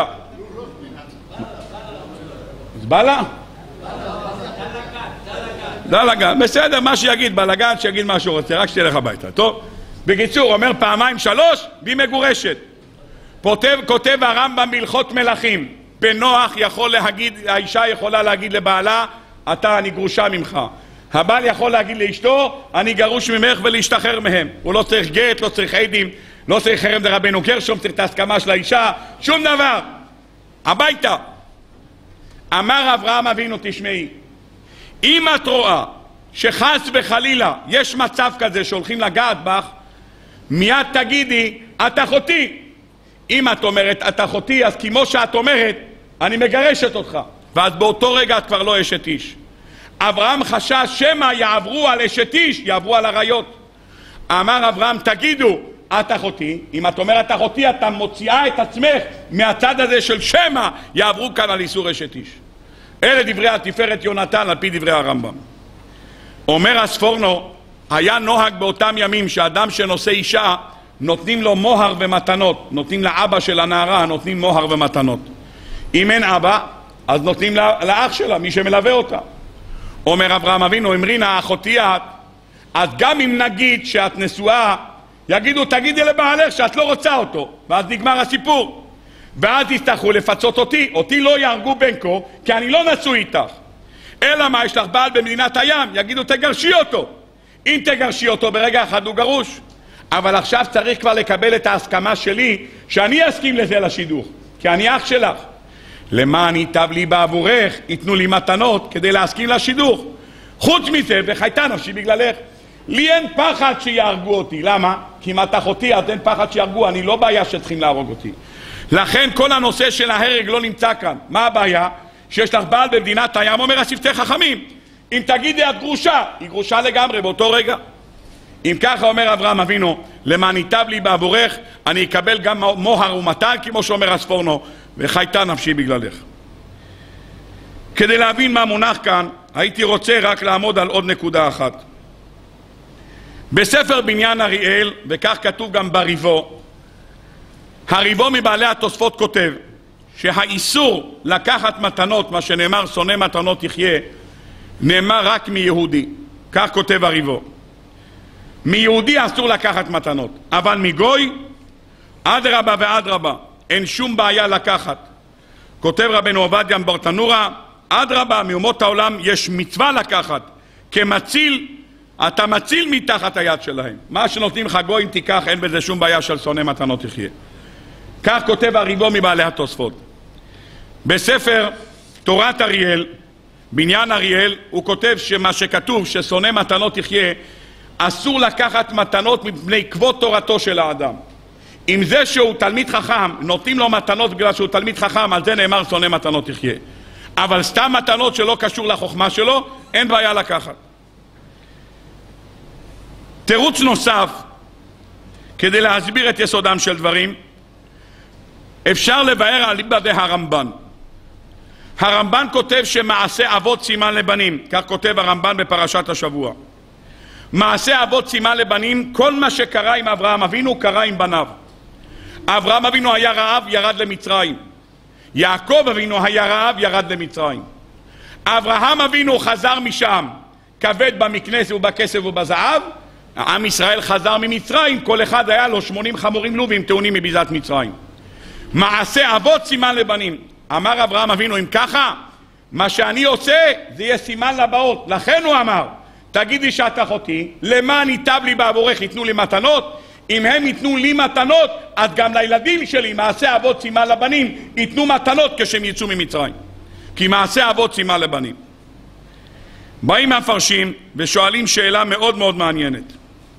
S1: אז בלה? דלגן, בסדר, מה שיגיד, בלגן, שיגיד מה שהוא רוצה, רק שתלך הביתה, טוב? בקיצור, אומר 2-3, והיא מגורשת. כותב הרמב"ם בהלכות מלכים, בנוח יכול להגיד, האישה יכולה להגיד לבעלה, אני גרושה ממך. הבעל יכול להגיד לאשתו, אני גרוש ממך ולהשתחרר מהם. הוא לא צריך גט, לא צריך עדים, לא צריך חרם דרבנו גרשום, צריך את ההסכמה של האישה, שום דבר. הביתה. אמר אברהם אבינו, תשמעי, אם את רואה שחס וחלילה יש מצב כזה שהולכים לגעת בך, מיד תגידי, את אחותי. אם את אומרת, את אחותי, אז כמו שאת אומרת, אני מגרשת אותך. ואז באותו רגע את כבר לא אשת איש. אברהם חשש שמא יעברו על אשת איש, יעברו על עריות. אמר אברהם, תגידו, את אחותי. אם את אומרת אחותי, אתה מוציאה את עצמך מהצד הזה של שמא יעברו כאן על איסור אשת איש. אלה דברי התפארת יונתן על פי דברי הרמב"ם. אומר הספורנו, היה נוהג באותם ימים שאדם שנושא אישה נותנים לו מוהר ומתנות, נותנים לאבא של הנערה, נותנים מוהר ומתנות. אם אין אבא, אז נותנים לאח שלה, מי שמלווה אותה. אומר אברהם אבינו, אמרי נא אחותי את, אז גם אם נגיד שאת נשואה, יגידו תגידי לבעלך שאת לא רוצה אותו, ואז נגמר הסיפור. ואז יצטרכו לפצות אותי לא יהרגו בין כה, כי אני לא נשוי איתך. אלא מה, יש לך בעל במדינת הים, יגידו תגרשי אותו. אם תגרשי אותו ברגע אחד הוא גרוש. אבל עכשיו צריך כבר לקבל את ההסכמה שלי, שאני אסכים לזה לשידוך, כי אני אח שלך. למען ייטב לי בעבורך, ייתנו לי מתנות כדי להסכים לשידוך. חוץ מזה, וחייתה נפשי בגללך. לי אין פחד שיהרגו אותי. למה? כי אם את אחותי אז אין פחד שיהרגו, אני לא בעיה שצריכים להרוג אותי. לכן כל הנושא של ההרג לא נמצא כאן. מה הבעיה? שיש לך בעל במדינת הים, אומר השפתי חכמים, אם תגידי את גרושה, היא גרושה לגמרי באותו רגע. אם ככה אומר אברהם אבינו, למען ייטב לי בעבורך, אני אקבל גם מוהר ומתן, כמו שאומר הספורנו, וחייתה נפשי בגללך. כדי להבין מה מונח כאן, הייתי רוצה רק לעמוד על עוד נקודה אחת. בספר בניין אריאל, וכך כתוב גם בריבו, הריבו מבעלי התוספות כותב שהאיסור לקחת מתנות, מה שנאמר שונא מתנות יחיה, נאמר רק מיהודי. כך כותב הריבו. מיהודי אסור לקחת מתנות, אבל מגוי אדרבה ואדרבה, אין שום בעיה לקחת. כותב רבנו עובדיה ברטנורה, אדרבה, מאומות העולם יש מצווה לקחת, כמציל, אתה מציל מתחת היד שלהם. מה שנותנים לך גוי אם תיקח, אין בזה שום בעיה של שונא מתנות יחיה. כך כותב הריבו מבעלי התוספות. בספר תורת אריאל, בניין אריאל, הוא כותב שמה שכתוב ששונא מתנות יחיה, אסור לקחת מתנות מפני כבוד תורתו של האדם. אם זה שהוא תלמיד חכם, נותנים לו מתנות בגלל שהוא תלמיד חכם, על זה נאמר שונא מתנות יחיה. אבל סתם מתנות שלא קשור לחוכמה שלו, אין בעיה לקחת. תירוץ נוסף, כדי להסביר את יסודם של דברים, אפשר לבאר על ליבא הרמב"ן. הרמב"ן כותב שמעשה אבות סימן לבנים, כך כותב הרמב"ן בפרשת השבוע. מעשה אבות סימן לבנים, כל מה שקרה עם אברהם אבינו קרה עם בניו. אברהם אבינו היה רעב, ירד למצרים. יעקב אבינו היה רעב, ירד למצרים. אברהם אבינו חזר משם, כבד במקנס ובכסף ובזהב. עם ישראל חזר ממצרים, כל אחד היה לו 80 חמורים לובים טעונים מביזת מצרים. מעשה אבות סימן לבנים. אמר אברהם אבינו, אם ככה, מה שאני עושה זה יהיה סימן לבאות. לכן הוא אמר, תגידי שאת אחותי, למען ייטב לי בעבורך ייתנו לי מתנות. אם הם ייתנו לי מתנות, אז גם לילדים שלי, מעשה אבות סימן לבנים, ייתנו מתנות כשהם יצאו ממצרים. כי מעשה אבות סימן לבנים. באים המפרשים ושואלים שאלה מאוד מאוד מעניינת.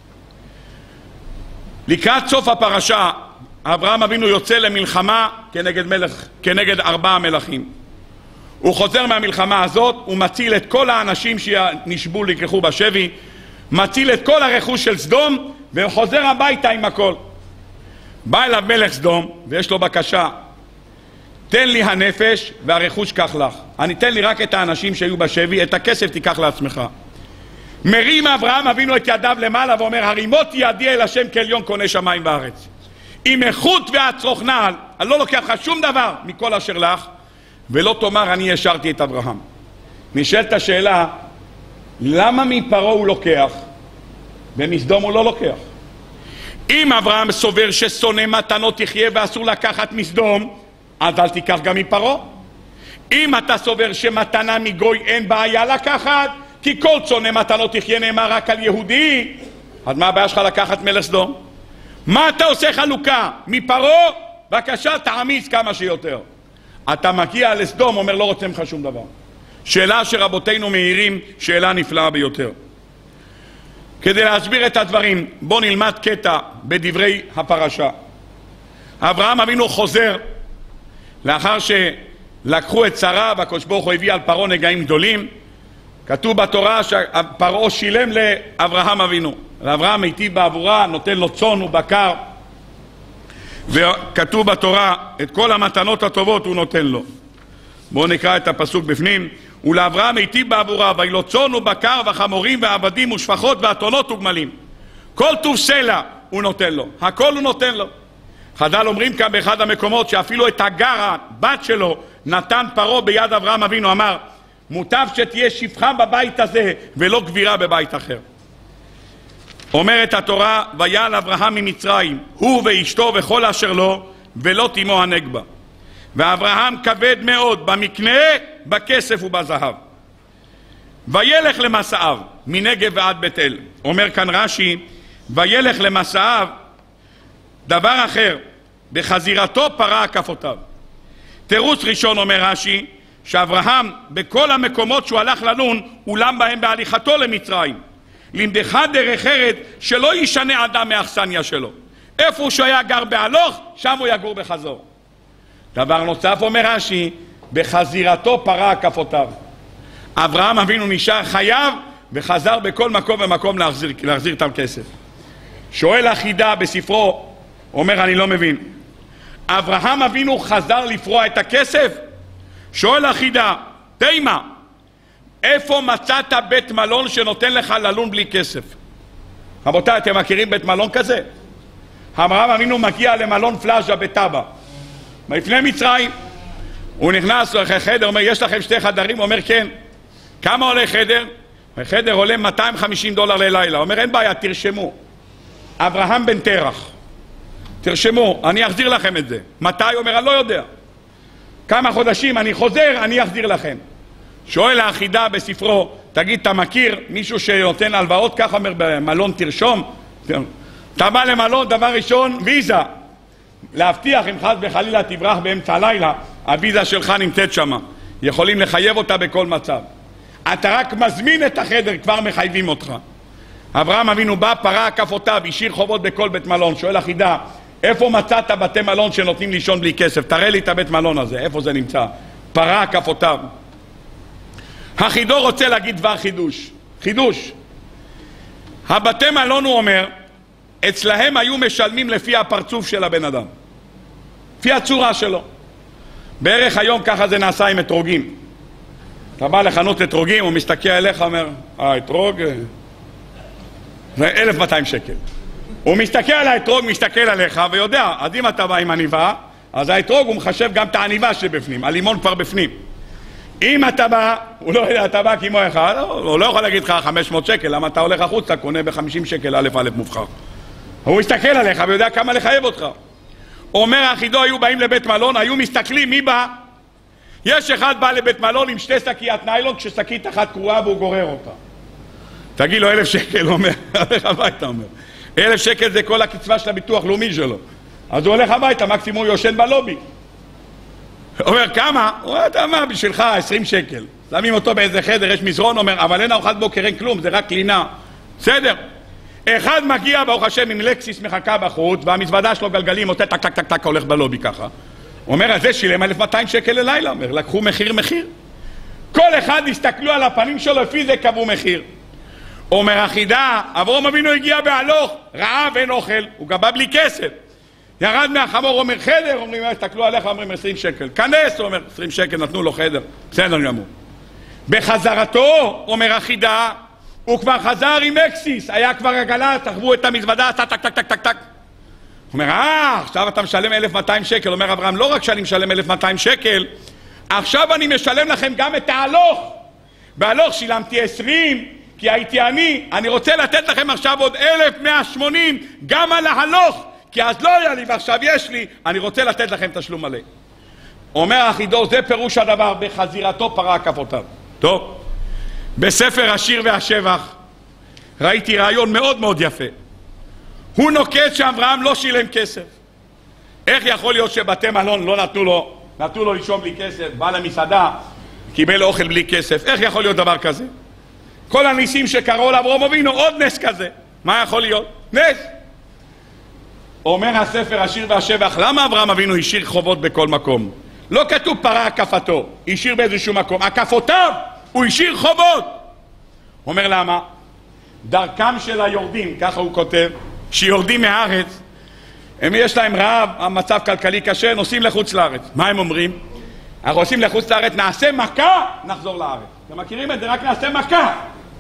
S1: לקראת סוף הפרשה, אברהם אבינו יוצא למלחמה כנגד 4 מלכים. הוא חוזר מהמלחמה הזאת, הוא מציל את כל האנשים שנשבו לקחו בשבי, מציל את כל הרכוש של סדום, וחוזר הביתה עם הכל. בא אליו מלך סדום, ויש לו בקשה, תן לי הנפש והרכוש קח לך. אני תן לי רק את האנשים שהיו בשבי, את הכסף תיקח לעצמך. מרים אברהם אבינו את ידיו למעלה ואומר, הרימות ידי אל השם כעליון קונה שמיים וארץ. עם איכות והצרוך נעל, אני לא לוקח לך שום דבר מכל אשר לך, ולא תאמר אני השארתי את אברהם. נשאלת השאלה, למה מפרעה הוא לוקח ומסדום הוא לא לוקח? אם אברהם סובר ששונא מתנות יחיה ואסור לקחת מסדום, אז אל תיקח גם מפרעה. אם אתה סובר שמתנה מגוי אין בעיה לקחת, כי כל שונא מתנות יחיה נאמר רק על יהודי, אז מה הבעיה שלך לקחת מלך סדום? מה אתה עושה חלוקה? מפרעה, בבקשה תעמיס כמה שיותר. אתה מגיע לסדום, אומר לא רוצה ממך שום דבר. שאלה שרבותינו מעירים, שאלה נפלאה ביותר. כדי להסביר את הדברים, בוא נלמד קטע בדברי הפרשה. אברהם אבינו חוזר, לאחר שלקחו את שרה והקדוש ברוך הוא הביא על פרעה נגעים גדולים. כתוב בתורה שפרעה שילם לאברהם אבינו. ואברהם היטיב בעבורה, נותן לו צאן ובקר. וכתוב בתורה, את כל המתנות הטובות הוא נותן לו. בואו נקרא את הפסוק בפנים. ולאברהם היטיב בעבורה, ויהי לו צאן ובקר וחמורים ועבדים ושפחות ואתונות וגמלים. כל טוב סלע הוא נותן לו, הכל הוא נותן לו. חז"ל אומרים כאן באחד המקומות שאפילו את הגר, בת שלו, נתן פרעה ביד אברהם אבינו, אמר, מוטב שתהיה שפחה בבית הזה ולא גבירה בבית אחר. אומרת התורה, ויעל אברהם ממצרים, הוא ואשתו וכל אשר לו, ולא תימו הנגבה. ואברהם כבד מאוד במקנה, בכסף ובזהב. וילך למסעיו, מנגב ועד בית אל. אומר כאן רש"י, וילך למסעיו, דבר אחר, בחזירתו פרה הקפותיו. תירוץ ראשון אומר רש"י, שאברהם בכל המקומות שהוא הלך ללון, אולם בהם בהליכתו למצרים. למדך דרך ארץ שלא ישנה אדם מאכסניה שלו. איפה שהוא היה גר בהלוך, שם הוא יגור בחזור. דבר נוסף אומר רש"י, בחזירתו פרה הקפותיו. אברהם אבינו נשאר חייב וחזר בכל מקום ומקום להחזיר את הכסף. שואל החידה בספרו, אומר אני לא מבין, אברהם אבינו חזר לפרוע את הכסף? שואל החידה, תימה, איפה מצאת בית מלון שנותן לך ללון בלי כסף? רבותיי, אתם מכירים בית מלון כזה? אברהם אבינו מגיע למלון פלאז'ה בטאבה לפני מצרים. הוא נכנס לחדר, אומר יש לכם 2 חדרים? הוא אומר כן. כמה עולה חדר? החדר עולה $250 ללילה. אומר אין בעיה, תרשמו, אברהם בן תרח, תרשמו, אני אחזיר לכם את זה. מתי? אומר אני לא יודע, כמה חודשים אני חוזר, אני אחזיר לכם. שואל האחידה בספרו, תגיד, אתה מכיר מישהו שנותן הלוואות? ככה אומר במלון, תרשום. אתה בא למלון, דבר ראשון, ויזה, להבטיח אם חס וחלילה תברח באמצע הלילה, הוויזה שלך נמצאת שם, יכולים לחייב אותה בכל מצב. אתה רק מזמין את החדר, כבר מחייבים אותך. אברהם אבינו בא, פרה הקפותיו, השאיר חובות בכל בית מלון. שואל החידה, איפה מצאת בתי מלון שנותנים לישון בלי כסף? תראה לי את הבית מלון הזה, איפה זה נמצא? פרה הקפותיו. החידו רוצה להגיד דבר חידוש. הבתי מלון, הוא אומר, אצלהם היו משלמים לפי הפרצוף של הבן אדם, לפי הצורה שלו. בערך היום ככה זה נעשה עם אתרוגים. אתה בא לחנות אתרוגים, הוא מסתכל עליך, אומר, האתרוג זה 1,200 שקל. הוא מסתכל על האתרוג, מסתכל עליך ויודע, אז אם אתה בא עם עניבה, אז האתרוג הוא מחשב גם את העניבה שבפנים, הלימון כבר בפנים. אם אתה בא, הוא לא יודע, אתה בא כמו אחד, הוא לא יכול להגיד לך 500 שקל, למה אתה הולך החוצה, קונה ב-50 שקל א' מובחר. הוא מסתכל עליך ויודע כמה לחייב אותך. אומר האחידו, היו באים לבית מלון, היו מסתכלים מי בא. יש אחד בא לבית מלון עם 2 שקיות ניילון, כששקית אחת קרועה והוא גורר אותה. תגיד לו 1,000 שקל, הוא אומר, הולך הביתה, אומר. 1,000 שקל זה כל הקצבה של הביטוח לאומי שלו. אז הוא הולך הביתה, מקסימום הוא יושן בלובי. אומר, כמה? הוא אומר, אתה אמר, בשבילך 20 שקל. שמים אותו באיזה חדר, יש מזרון, אומר, אבל אין ארוחת בוקר, אין כלום, זה רק לינה. בסדר. אחד מגיע, ברוך השם, עם לקסיס מחכה בחוץ, והמזוודה שלו גלגלים, אותה טק טק טק טק, הולך בלובי ככה. הוא אומר, אז זה שילם 1,200 שקל ללילה. אומר, לקחו מחיר. כל אחד הסתכלו על הפנים שלו, לפי זה קבעו מחיר. אומר החידה, אברהם אבינו הגיע בהלוך, רעב, אין אוכל, הוא גם בא בלי כסף. ירד מהחמור, אומר חדר, אומרים, הסתכלו עליך, אומרים 20 שקל. כנס, אומר 20 שקל, נתנו לו חדר. בסדר גמור. בחזרתו, אומר החידה, הוא כבר חזר עם אקסיס, היה כבר עגלה, תחבו את המזוודה, טק טק טק טק טק טק. הוא אומר, עכשיו אתה משלם 1,200 שקל. אומר אברהם, לא רק שאני משלם 1,200 שקל, עכשיו אני משלם לכם גם את ההלוך. בהלוך שילמתי 20, כי הייתי אני רוצה לתת לכם עכשיו עוד 1,180 גם על ההלוך, כי אז לא היה לי ועכשיו יש לי, אני רוצה לתת לכם תשלום מלא. אומר האחידו, זה פירוש הדבר, בחזירתו פרה הקפותיו. טוב, בספר השיר והשבח ראיתי רעיון מאוד מאוד יפה. הוא נוקט שאברהם לא שילם כסף. איך יכול להיות שבתי מלון לא נתנו לו לישון בלי כסף, בא למסעדה, קיבל אוכל בלי כסף? איך יכול להיות דבר כזה? כל הניסים שקראו לאברהם אבינו, עוד נס כזה. מה יכול להיות? נס. אומר הספר השיר והשבח, למה אברהם אבינו השאיר חובות בכל מקום? לא כתוב פרה הקפתו, השאיר באיזשהו מקום. הקפותיו, הוא השאיר חובות. אומר למה? דרכם של היורדים, ככה הוא כותב, שיורדים מהארץ, הם יש להם רעב, המצב כלכלי קשה, נוסעים לחוץ לארץ. מה הם אומרים? אנחנו עושים לחוץ לארץ, נעשה מכה, נחזור לארץ. אתם מכירים את זה? רק נעשה מכה.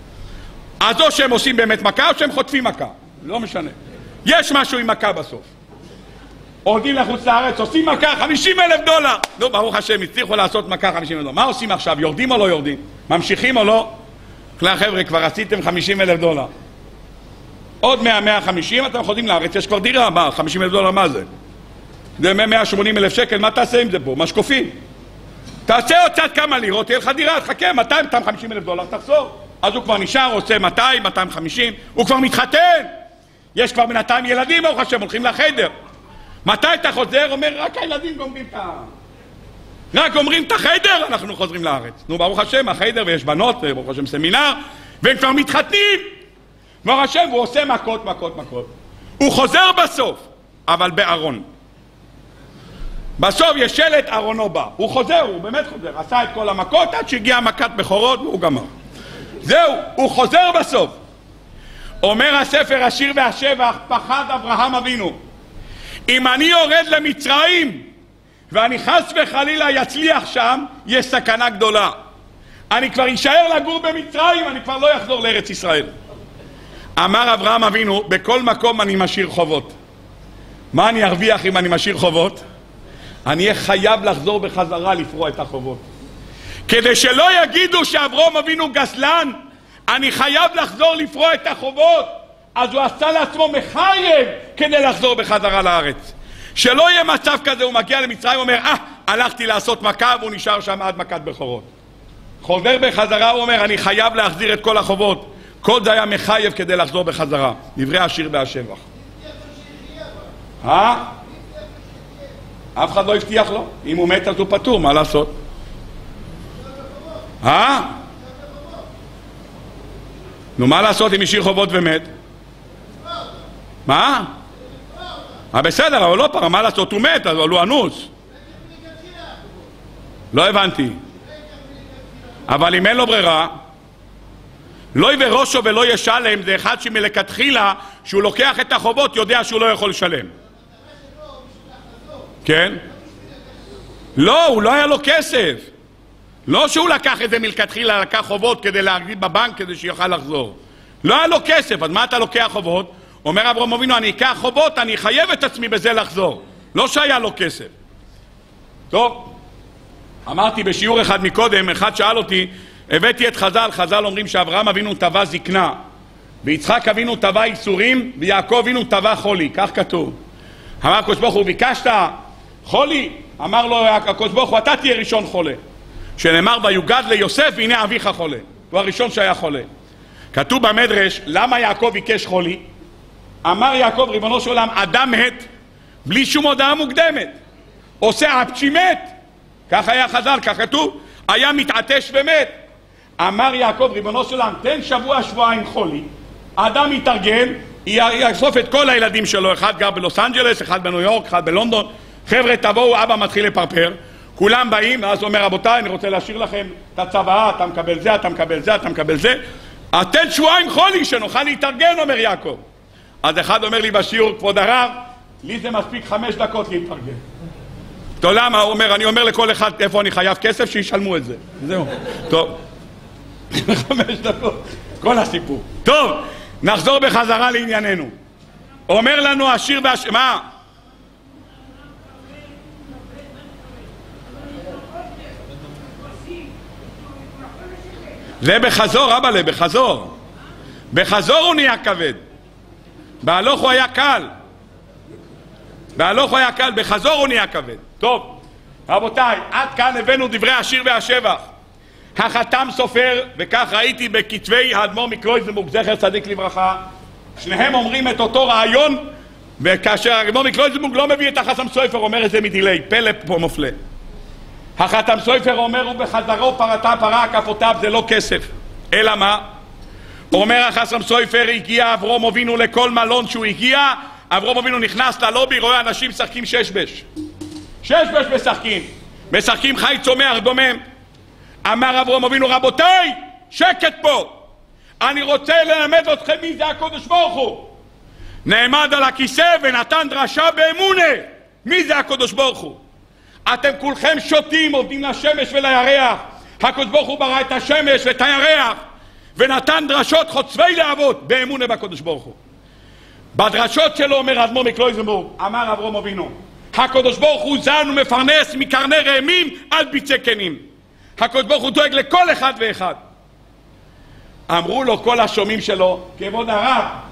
S1: אז או שהם עושים באמת מכה, או שהם חוטפים מכה. לא משנה. יש משהו עם מכה בסוף. עורדים לחוץ לארץ, עושים מכה, $50,000. לא, ברוך השם, הצליחו לעשות מכה $50,000. מה עושים עכשיו? יורדים או לא יורדים? ממשיכים או לא? חבר'ה, כבר עשיתם $50,000. עוד 100-150, אתם חוזרים לארץ, יש כבר דירה, מה, $50,000 מה זה? זה 180,000 שקל, מה תעשה עם זה פה? משקופים. תעשה עוד קצת כמה לירות, תהיה לך דירה, תחכה, $250,000, תחזור. אז הוא כבר נשאר, עושה 200, 250, הוא כבר מתחתן. יש כבר בינתיים ילדים, ברוך השם, הולכים לחדר. מתי אתה חוזר? אומר, רק הילדים גומרים את החדר, אנחנו חוזרים לארץ. נו, ברוך השם, החדר, ויש בנות, ברוך השם, סמינר, והם כבר מתחתנים. ברוך השם, הוא עושה מכות. הוא חוזר בסוף, אבל בארון. בסוף יש שלט, ארונו בא. הוא חוזר, הוא באמת חוזר. עשה את כל המכות עד שהגיע מכת בכורות והוא גמר. זהו, הוא חוזר בסוף. אומר הספר השיר והשבח, פחד אברהם אבינו. אם אני יורד למצרים ואני חס וחלילה יצליח שם, יש סכנה גדולה. אני כבר אשאר לגור במצרים, אני כבר לא יחזור לארץ ישראל. אמר אברהם אבינו, בכל מקום אני משאיר חובות. מה אני ארוויח אם אני משאיר חובות? אני אהיה חייב לחזור בחזרה לפרוע את החובות. כדי שלא יגידו שאברהם אבינו גזלן, אני חייב לחזור לפרוע את החובות. אז הוא עשה לעצמו מחייב כדי לחזור בחזרה לארץ. שלא יהיה מצב כזה, הוא מגיע למצרים ואומר, הלכתי לעשות מכה, והוא נשאר שם עד מכת בכורות. חוזר בחזרה, הוא אומר, אני חייב להחזיר את כל החובות. כל זה היה מחייב כדי לחזור בחזרה. דברי השיר והשבח. אף אחד לא הבטיח לו. אם הוא מת אז הוא פטור, מה לעשות? נו, מה לעשות אם השאיר חובות ומת? מה? בסדר, אבל לא פרה, מה לעשות? הוא מת, אבל הוא אנוס. לא הבנתי. אבל אם אין לו ברירה, לא יביא ראשו ולא ישלם, זה אחד שמלכתחילה, שהוא לוקח את החובות, יודע שהוא לא יכול לשלם. כן? לא, הוא לא היה לו כסף. לא שהוא לקח את זה מלכתחילה, לקח חובות כדי להגיד בבנק כדי שיוכל לחזור. לא היה לו כסף, אז מה אתה לוקח חובות? אומר אברהם אבינו, אני אקח חובות, אני אחייב את עצמי בזה לחזור. לא שהיה לו כסף. טוב, אמרתי בשיעור אחד מקודם, אחד שאל אותי, הבאתי את חז"ל אומרים שאברהם אבינו טבע זקנה, ויצחק אבינו טבע איסורים, ויעקב אבינו טבע חולי, כך כתוב. אמר הקדוש ברוך הוא, ביקשת חולי? אמר לו הקדוש ברוך הוא, אתה תהיה ראשון חולה. שנאמר, ויוגד ליוסף, והנה אביך חולה. הוא הראשון שהיה חולה. כתוב במדרש, למה יעקב ביקש חולי? אמר יעקב, ריבונו של עולם, אדם מת, בלי שום הודעה מוקדמת. עושה אפצ'י מת. כך היה חז"ל, כך כתוב, היה מתעטש ומת. אמר יעקב, ריבונו של עולם, תן שבוע-שבועיים חולי, האדם יתארגן, יאסוף את כל הילדים שלו, אחד גר בלוס אנג'לס, אחד בניו יורק, אחד בלונדון, חבר'ה תבואו, אבא מתחיל לפרפר, כולם באים, ואז אומר, רבותיי, אני רוצה להשאיר לכם את הצוואה, אתה מקבל זה, אתה מקבל זה, אתה מקבל זה, תן שבועיים חולי, שנוכל להתארגן, אומר יעקב. אז אחד אומר לי בשיעור, כבוד הרב, לי זה מספיק 5 דקות להתארגן. אתה יודע מה הוא אומר? אני אומר לכל אחד איפה אני חייב כסף, שישלמו את זה. זהו. טוב. 5 דקות. כל הסיפור. טוב, נחזור בחזרה לענייננו. אומר לנו השיר מה? זה בחזור, אבא, בחזור. בחזור הוא נהיה כבד. בהלוך הוא היה קל. בהלוך הוא היה קל, בחזור הוא נהיה כבד. טוב, רבותיי, עד כאן הבאנו דברי השיר והשבח. החתם סופר, וכך ראיתי בכתבי האדמו"ר מקלויזנבורג, זכר צדיק לברכה, שניהם אומרים את אותו רעיון, וכאשר האדמו"ר מקלויזנבורג לא מביא את החתם סופר, אומר את זה מדילי, פלא פה מופלא. החתם סופר אומר, הוא בחזרו פרתה פרה כפותיו, זה לא כסף. אלא מה? אומר החתם סופר, הגיע אברהם אבינו לכל מלון שהוא הגיע, אברהם אבינו נכנס ללובי, רואה אנשים משחקים שש-בש. שש-בש משחקים חי צומח דומם. אמר אברהם אבינו, רבותיי, שקט פה. אני רוצה ללמד אתכם מי זה הקדוש ברוך הוא. נעמד על הכיסא ונתן דרשה באמונה. מי זה הקדוש ברוך הוא? אתם כולכם שותים, עובדים לשמש ולירח. הקדוש ברוך הוא ברא את השמש ואת הירח, ונתן דרשות חוצבי להבות באמונה בקדוש ברוך הוא. בדרשות שלו אומר האדמו"ר מקלויזנבורג, אמר אברהם אבינו, הקדוש ברוך הוא זן ומפרנס מקרני רעמים עד ביצי כנים. הקדוש ברוך הוא דואג לכל אחד ואחד. אמרו לו כל השומעים שלו, כבוד הרב,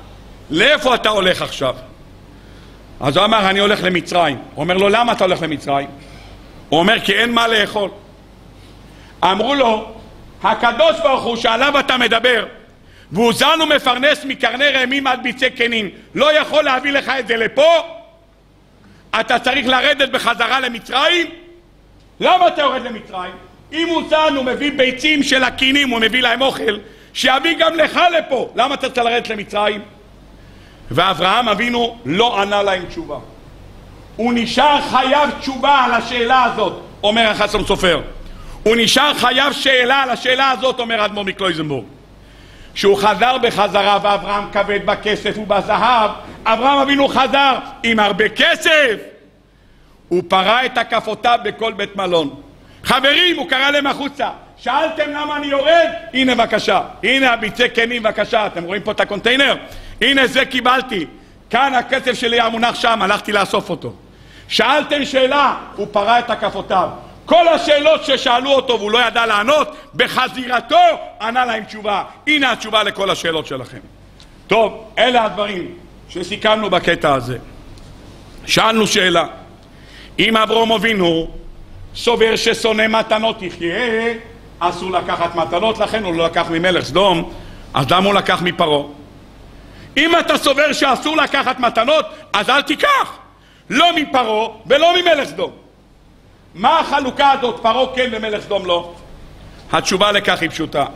S1: לאיפה אתה הולך עכשיו? אז הוא אמר, אני הולך למצרים. הוא אומר לו, למה אתה הולך למצרים? הוא אומר, כי אין מה לאכול. אמרו לו, הקדוש ברוך הוא שעליו אתה מדבר, והוא זן ומפרנס מקרני רעמים עד ביצי קנים, לא יכול להביא לך את זה לפה? אתה צריך לרדת בחזרה למצרים? למה אתה יורד למצרים? אם הוא זן ומביא ביצים של הקינים, הוא מביא להם אוכל, שיביא גם לך לפה. למה אתה צריך לרדת למצרים? ואברהם אבינו לא ענה להם תשובה. הוא נשאר חייב תשובה על השאלה הזאת, אומר החסון סופר. הוא נשאר חייב שאלה על השאלה הזאת, אומר אדמו"ר מקלויזנבורג. שהוא חזר בחזרה ואברהם כבד בכסף ובזהב, אברהם אבינו חזר עם הרבה כסף. הוא פרע את הקפותיו בכל בית מלון. חברים, הוא קרא להם החוצה. שאלתם למה אני יורד? הנה בבקשה. הנה הביצי קנים בבקשה. אתם רואים פה את הקונטיינר? הנה זה קיבלתי. כאן הכסף שלי המונח שם, הלכתי לאסוף אותו. שאלתם שאלה, הוא פרע את הקפותיו. כל השאלות ששאלו אותו והוא לא ידע לענות, בחזירתו ענה להם תשובה. הנה התשובה לכל השאלות שלכם. טוב, אלה הדברים שסיכמנו בקטע הזה. שאלנו שאלה. אם אברהם אבינו סובר ששונא מתנות יחיה, אסור לקחת מתנות, לכן הוא לא לקח ממלך סדום, אז למה הוא לקח מפרעה? אם אתה סובר שאסור לקחת מתנות, אז אל תיקח. לא מפרעה ולא ממלך סדום. מה החלוקה הזאת? פרעה כן ומלך סדום לא? התשובה לכך היא פשוטה.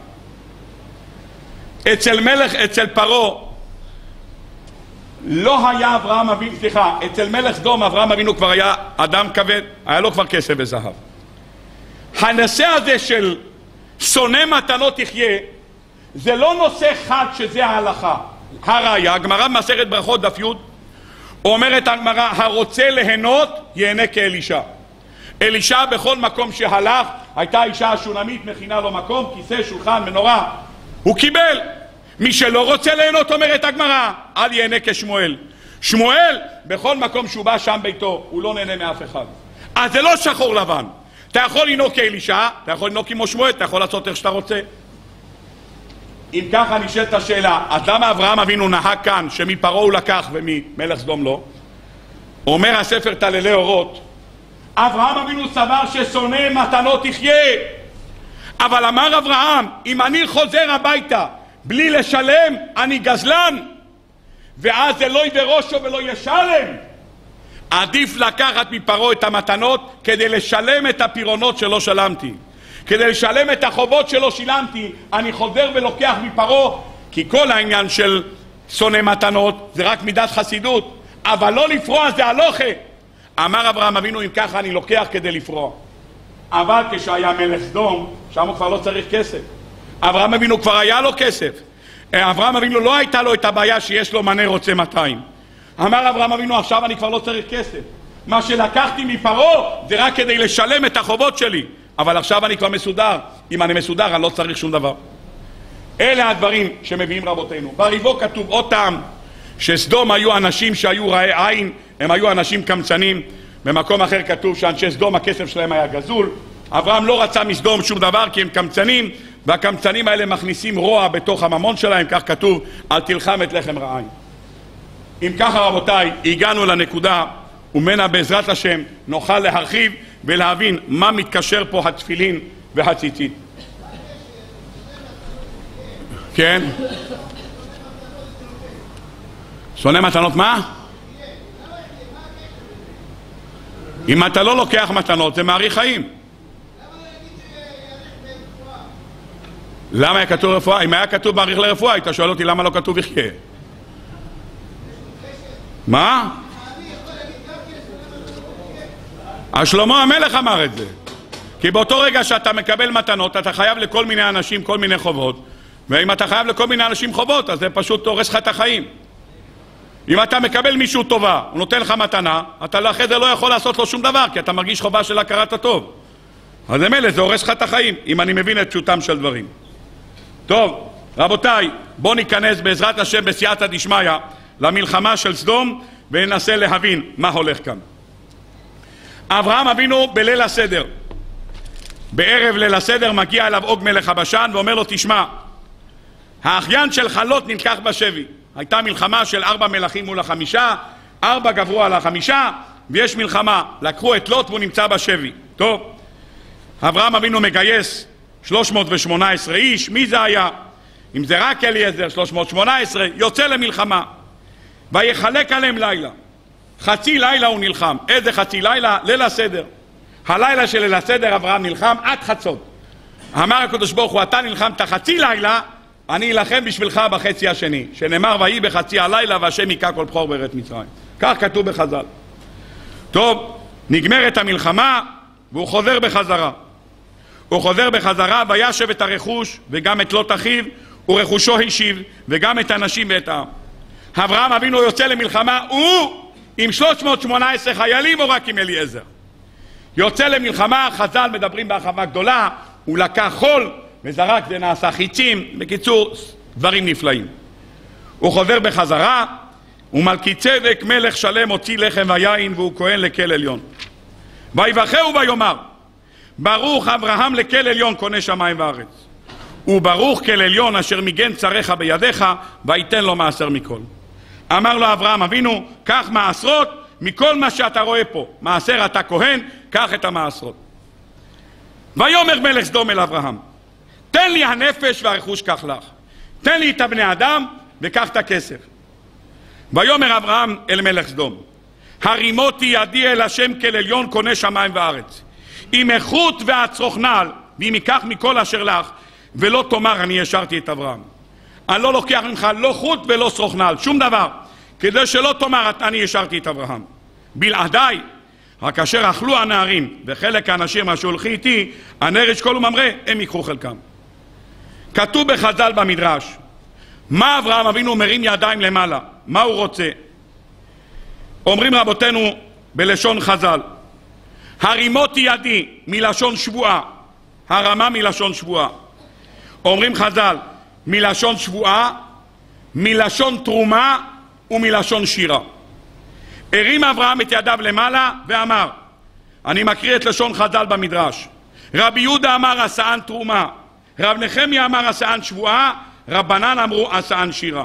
S1: אצל פרעה לא היה אברהם אבינו, אצל מלך סדום אברהם אבינו כבר היה אדם כבד, היה לו כבר כסף וזהב. הנושא הזה של שונא מתנות יחיה, זה לא נושא חד שזה ההלכה. הראיה, הגמרא במסכת ברכות דף י' אומרת הגמרא, הרוצה ליהנות ייהנה כאלישע. אלישע בכל מקום שהלך, הייתה אישה השונמית מכינה לו מקום, כיסא, שולחן, מנורה, הוא קיבל. מי שלא רוצה ליהנות, אומרת הגמרא, אל ייהנה כשמואל. שמואל בכל מקום שהוא בא שם ביתו, הוא לא נהנה מאף אחד. אז זה לא שחור לבן. אתה יכול לנהוג כאלישע, אתה יכול לנהוג כמו שמואל, אתה יכול לעשות איך שאתה רוצה. אם ככה נשאלת השאלה, אז למה אברהם אבינו נהג כאן שמפרעה הוא לקח וממלך סדום לא? אומר הספר תללי אורות, אברהם אבינו סבר ששונא מתנות יחיה. אבל אמר אברהם, אם אני חוזר הביתה בלי לשלם, אני גזלן, ואז זה לא יהיה ראשו ולא ישלם. עדיף לקחת מפרעה את המתנות כדי לשלם את הפירעונות שלא שלמתי. כדי לשלם את החובות שלא שילמתי, אני חוזר ולוקח מפרעה, כי כל העניין של שונא מתנות זה רק מידת חסידות, אבל לא לפרוע זה הלוכה. אמר אברהם אבינו, אם ככה אני לוקח כדי לפרוע. אבל כשהיה מלך סדום, שם הוא כבר לא צריך כסף. אברהם אבינו כבר היה לו כסף. אברהם אבינו לא הייתה לו את הבעיה שיש לו מנה רוצה 200. אמר אברהם אבינו, עכשיו אני כבר לא צריך כסף. מה שלקחתי מפרעה זה רק כדי לשלם את החובות שלי. אבל עכשיו אני כבר מסודר. אם אני מסודר, אני לא צריך שום דבר. אלה הדברים שמביאים רבותינו. בריבו כתוב עוד טעם, שסדום היו אנשים שהיו רעי עין, הם היו אנשים קמצנים. במקום אחר כתוב שאנשי סדום הכסף שלהם היה גזול. אברהם לא רצה מסדום שום דבר כי הם קמצנים, והקמצנים האלה מכניסים רוע בתוך הממון שלהם, כך כתוב, אל תלחם את לחם רעי. אם ככה רבותיי, הגענו לנקודה, ומנה בעזרת השם נוכל להרחיב ולהבין מה מתקשר פה התפילין והציצית. כן? שונא מתנות מה? אם אתה לא לוקח מתנות זה מאריך חיים. למה היה כתוב רפואה? אם היה כתוב מאריך לרפואה, היית שואל אותי למה לא כתוב יחיה. מה? שלמה המלך אמר את זה. כי באותו רגע שאתה מקבל מתנות, אתה חייב לכל מיני אנשים כל מיני חובות, ואם אתה חייב לכל מיני אנשים חובות, אז זה פשוט הורס לך את החיים. אם אתה מקבל מישהו טובה, הוא נותן לך מתנה, אתה אחרי זה לא יכול לעשות לו שום דבר, כי אתה מרגיש חובה של הכרת הטוב. אז מילא, זה הורס לך את החיים, אם אני מבין את פשוטם של דברים. טוב, רבותיי, בואו ניכנס בעזרת השם בסייעתא דשמיא למלחמה של סדום, וננסה להבין מה הולך כאן. אברהם אבינו בליל הסדר, בערב ליל הסדר מגיע אליו עוג מלך הבשן ואומר לו, תשמע, האחיין של חלות נלקח בשבי. הייתה מלחמה של 4 מלכים מול 5, 4 גברו על 5, ויש מלחמה. לקחו את לוט והוא נמצא בשבי. טוב, אברהם אבינו מגייס 318 איש. מי זה היה? אם זה רק אליעזר, 318, יוצא למלחמה. ויחלק עליהם לילה. חצי לילה הוא נלחם. איזה חצי לילה? ליל הסדר. הלילה של ליל הסדר אברהם נלחם עד חצות. אמר הקדוש ברוך הוא, אתה נלחמת חצי לילה, אני אלחם בשבילך בחצי השני. שנאמר, ויהי בחצי הלילה והשם היכה כל בכור בארץ מצרים. כך כתוב בחז"ל. טוב, נגמרת המלחמה והוא חוזר בחזרה. הוא חוזר בחזרה וישב את הרכוש וגם את לוט אחיו ורכושו השיב וגם את הנשים ואת העם. אברהם אבינו יוצא למלחמה, הוא עם 318 חיילים או רק עם אליעזר? יוצא למלחמה. חז"ל מדברים בהרחבה גדולה, הוא לקח חול וזרק, זה נעשה חיצים. בקיצור, דברים נפלאים. הוא חוזר בחזרה, ומלכי צדק מלך שלם הוציא לחם ויין והוא כהן לקהל עליון. ויבחר ויאמר, ברוך אברהם לקהל עליון קונה שמיים וארץ, וברוך קהל עליון אשר מגן צריך בידיך, ויתן לו מעשר מכל. אמר לו אברהם אבינו, קח מעשרות מכל מה שאתה רואה פה. מעשר אתה כהן, קח את המעשרות. ויאמר מלך סדום אל אברהם, תן לי הנפש והרכוש קח לך. תן לי את הבני אדם וקח את הכסף. ויאמר אברהם אל מלך סדום, הרימותי ידי אל השם קהל עליון קונה שמיים וארץ, אם איכות ואצרוך נעל, ואם ייקח מכל אשר לך, ולא תאמר אני השארתי את אברהם. אני לא לוקח ממך לא חוט ולא שרוך נעל, שום דבר, כדי שלא תאמר אני השארתי את אברהם. בלעדיי, רק כאשר אכלו הנערים וחלק האנשים מה שהולכי איתי, הנר ישקול וממרא, הם יקחו חלקם. כתוב בחז"ל במדרש, מה אברהם אבינו מרים ידיים למעלה? מה הוא רוצה? אומרים רבותינו בלשון חז"ל, הרימותי ידי מלשון שבועה, הרמה מלשון שבועה. אומרים חז"ל, מלשון שבועה, מלשון תרומה ומלשון שירה. הרים אברהם את ידיו למעלה ואמר, אני מקריא את לשון חז"ל במדרש, רבי יהודה אמר עשאן תרומה, רב נחמיה אמר עשאן שבועה, רבנן אמרו עשאן שירה.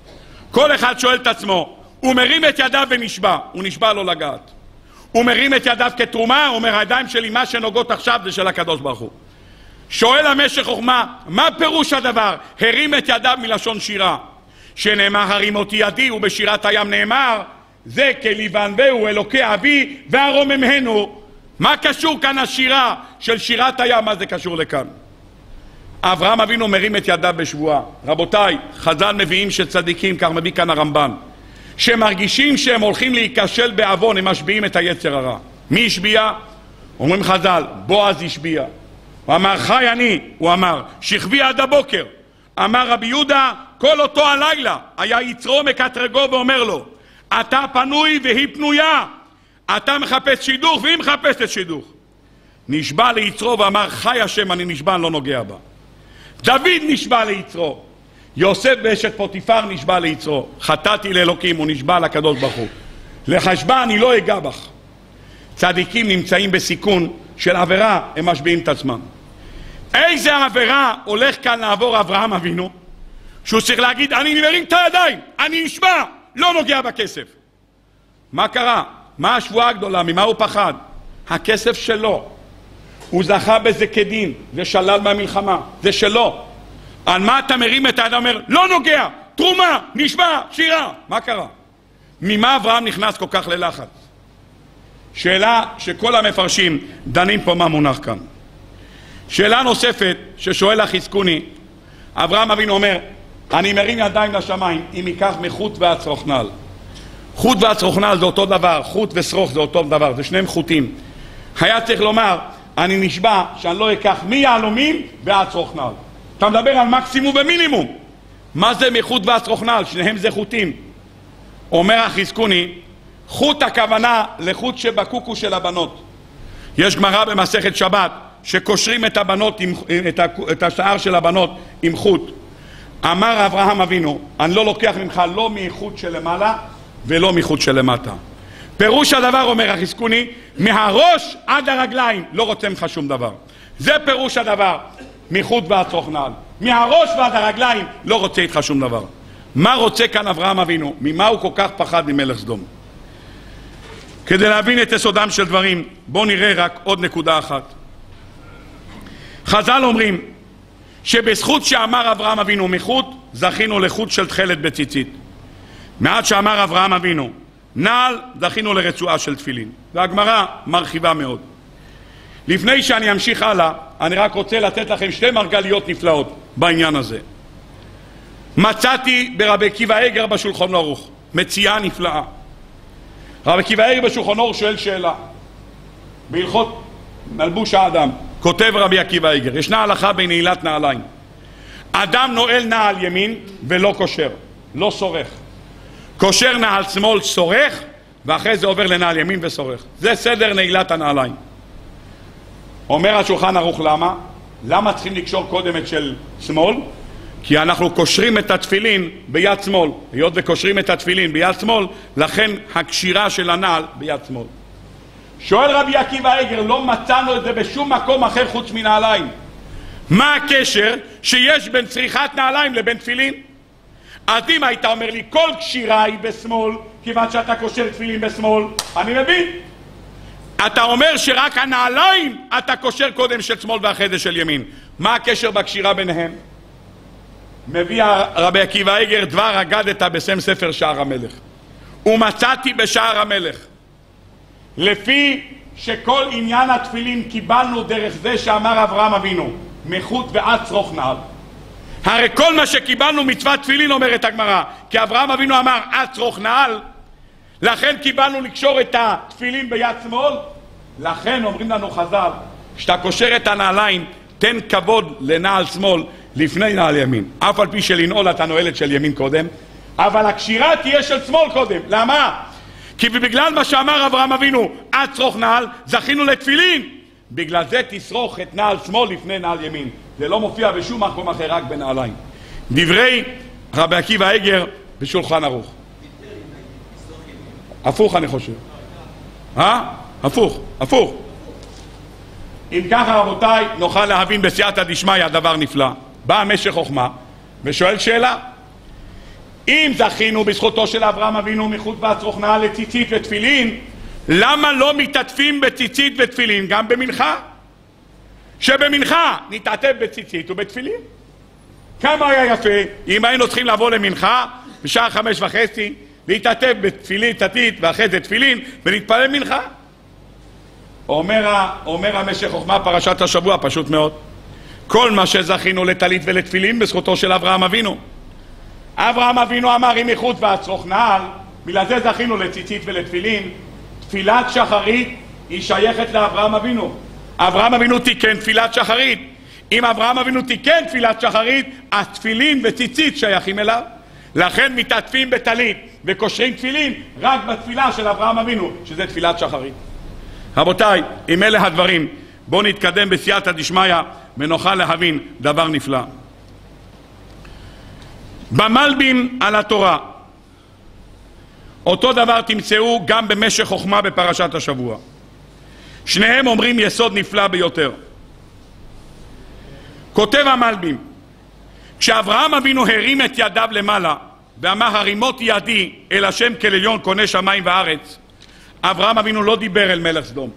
S1: כל אחד שואל את עצמו, הוא מרים את ידיו ונשבע, הוא נשבע לא לגעת. הוא מרים את ידיו כתרומה, הוא אומר הידיים שלי מה שנוגעות עכשיו זה של הקדוש ברוך הוא. שואל המשך חוכמה, מה פירוש הדבר? הרים את ידיו מלשון שירה, שנאמר הרימותי ידי, ובשירת הים נאמר זה כליבן והוא אלוקי אבי והרוממנו. מה קשור כאן השירה של שירת הים? מה זה קשור לכאן? אברהם אבינו מרים את ידיו בשבועה. רבותיי, חז"ל מביאים שצדיקים, כך מביא כאן הרמב"ן, שמרגישים שהם הולכים להיכשל בעוון, הם משביעים את היצר הרע. מי השביע? אומרים חז"ל, בועז השביע. הוא אמר חי אני, הוא אמר שכבי עד הבוקר. אמר רבי יהודה, כל אותו הלילה היה יצרו מקטרגו ואומר לו, אתה פנוי והיא פנויה, אתה מחפש שידוך והיא מחפשת שידוך. נשבע ליצרו ואמר חי השם אני נשבע, אני לא נוגע בה. דוד נשבע ליצרו, יוסף באשת פוטיפר נשבע ליצרו, חטאתי לאלוקים, הוא נשבע לקדוש ברוך הוא, לחשבה אני לא אגע בך. צדיקים נמצאים בסיכון של עבירה, הם משביעים את עצמם. איזה עבירה הולך כאן לעבור אברהם אבינו, שהוא צריך להגיד אני מרים את הידיים, אני נשבע, לא נוגע בכסף. מה קרה? מה השבועה הגדולה? ממה הוא פחד? הכסף שלו, הוא זכה בזה כדין, זה שלל מהמלחמה, זה שלו. על מה אתה מרים את הידיים? אומר לא נוגע, תרומה, נשבע, שירה. מה קרה? ממה אברהם נכנס כל כך ללחץ? שאלה שכל המפרשים דנים פה מה מונח כאן. שאלה נוספת ששואל החזקוני, אברהם אבינו אומר אני מרים ידיים לשמיים אם ייקח מחוט ועד שרוך נעל. חוט ועד שרוך נעל זה אותו דבר, חוט ושרוך זה אותו דבר, זה שניהם חוטים. היה צריך לומר אני נשבע שאני לא אקח מיהלומים ועד שרוך נעל. אתה מדבר על מקסימום ומינימום. מה זה מחוט ועד שרוך נעל? שניהם זה חוטים. אומר החזקוני, חוט הכוונה לחוט שבקוקו של הבנות. יש גמרא במסכת שבת שקושרים את הבנות את השער של הבנות עם חוט. אמר אברהם אבינו אני לא לוקח ממך לא מחוט שלמעלה ולא מחוט שלמטה. פירוש הדבר, אומר החזקוני, מהראש עד הרגליים לא רוצה ממך שום דבר. זה פירוש הדבר, מחוט ועד שרוך נעל. מהראש ועד הרגליים לא רוצה איתך שום דבר. מה רוצה כאן אברהם אבינו? ממה הוא כל כך פחד ממלך סדום? כדי להבין את יסודם של דברים, בואו נראה רק עוד נקודה אחת. חז"ל אומרים שבזכות שאמר אברהם אבינו מחוט, זכינו לחוט של תכלת בציצית. מעט שאמר אברהם אבינו נעל, זכינו לרצועה של תפילין. והגמרא מרחיבה מאוד. לפני שאני אמשיך הלאה, אני רק רוצה לתת לכם שתי מרגליות נפלאות בעניין הזה. מצאתי ברבי עקיבא איגר בשולחן ערוך מציאה נפלאה. רבי עקיבא איגר בשולחן ערוך שואל שאלה בהלכות מלבוש האדם. כותב רבי עקיבא איגר, ישנה הלכה בנעילת נעליים. אדם נועל נעל ימין ולא קושר, לא סורך. קושר נעל שמאל סורך, ואחרי זה עובר לנעל ימין וסורך. זה סדר נעילת הנעליים. אומר השולחן ערוך למה? למה צריכים לקשור קודם את של שמאל? כי אנחנו קושרים את התפילין ביד שמאל. היות וקושרים את התפילין ביד שמאל, לכן הקשירה של הנעל ביד שמאל. שואל רבי עקיבא איגר, לא מצאנו את זה בשום מקום אחר חוץ מנעליים. מה הקשר שיש בין צריכת נעליים לבין תפילין? אז אם היית אומר לי כל קשירה היא בשמאל כיוון שאתה קושר תפילין בשמאל, אני מבין. אתה אומר שרק הנעליים אתה קושר קודם של שמאל ואחרי זה של ימין. מה הקשר בקשירה ביניהם? מביא רבי עקיבא איגר, דבר אגדת בשם ספר שער המלך. ומצאתי בשער המלך, לפי שכל עניין התפילין קיבלנו דרך זה שאמר אברהם אבינו מחוט ועד צרוך נעל. הרי כל מה שקיבלנו מצוות תפילין, אומרת הגמרא, כי אברהם אבינו אמר עד צרוך נעל, לכן קיבלנו לקשור את התפילין ביד שמאל. לכן אומרים לנו חז"ל, כשאתה קושר את הנעליים תן כבוד לנעל שמאל לפני נעל ימין, אף על פי שלנעול אתה נועלת של ימין קודם, אבל הקשירה תהיה של שמאל קודם. למה? כי בגלל מה שאמר אברהם אבינו עד צרוך נעל, זכינו לתפילין. בגלל זה תשרוך את נעל שמאל לפני נעל ימין. זה לא מופיע בשום מקום אחר, רק בנעליים. דברי רבי עקיבא איגר בשולחן ערוך. הפוך אני חושב. הפוך. אם ככה רבותיי, נוכל להבין בסייעתא דשמיא דבר נפלא. בא משך חוכמה ושואל שאלה. אם זכינו בזכותו של אברהם אבינו מחוט ועד צרוך נעל לציצית ותפילין, למה לא מתעטפים בציצית ותפילין גם במנחה? שבמנחה נתעטף בציצית ובתפילין. כמה היה יפה אם היינו צריכים לבוא למנחה בשעה 5:30 להתעטף בתפילין ציצית ואחרי זה תפילין ולהתפלל מנחה. אומר המשך חוכמה פרשת השבוע פשוט מאוד, כל מה שזכינו לטלית ולתפילין בזכותו של אברהם אבינו. אברהם אבינו אמר עם מחוט ועד צרוך נעל, בגלל זה זכינו לציצית ולתפילין. תפילת שחרית היא שייכת לאברהם אבינו. אברהם אבינו תיקן תפילת שחרית. אם אברהם אבינו תיקן תפילת שחרית, התפילין וציצית שייכים אליו. לכן מתעטפים בטלית וקושרים תפילין רק בתפילה של אברהם אבינו, שזה תפילת שחרית. רבותיי, אם אלה הדברים, בואו נתקדם בסייעתא דשמיא ונוכל להבין דבר נפלא. במלבים על התורה, אותו דבר תמצאו גם במשך חוכמה בפרשת השבוע. שניהם אומרים יסוד נפלא ביותר. כותב המלבים, כשאברהם אבינו הרים את ידיו למעלה ואמר הרימות ידי אל השם כל עליון קונה שמיים וארץ, אברהם אבינו לא דיבר אל מלך סדום.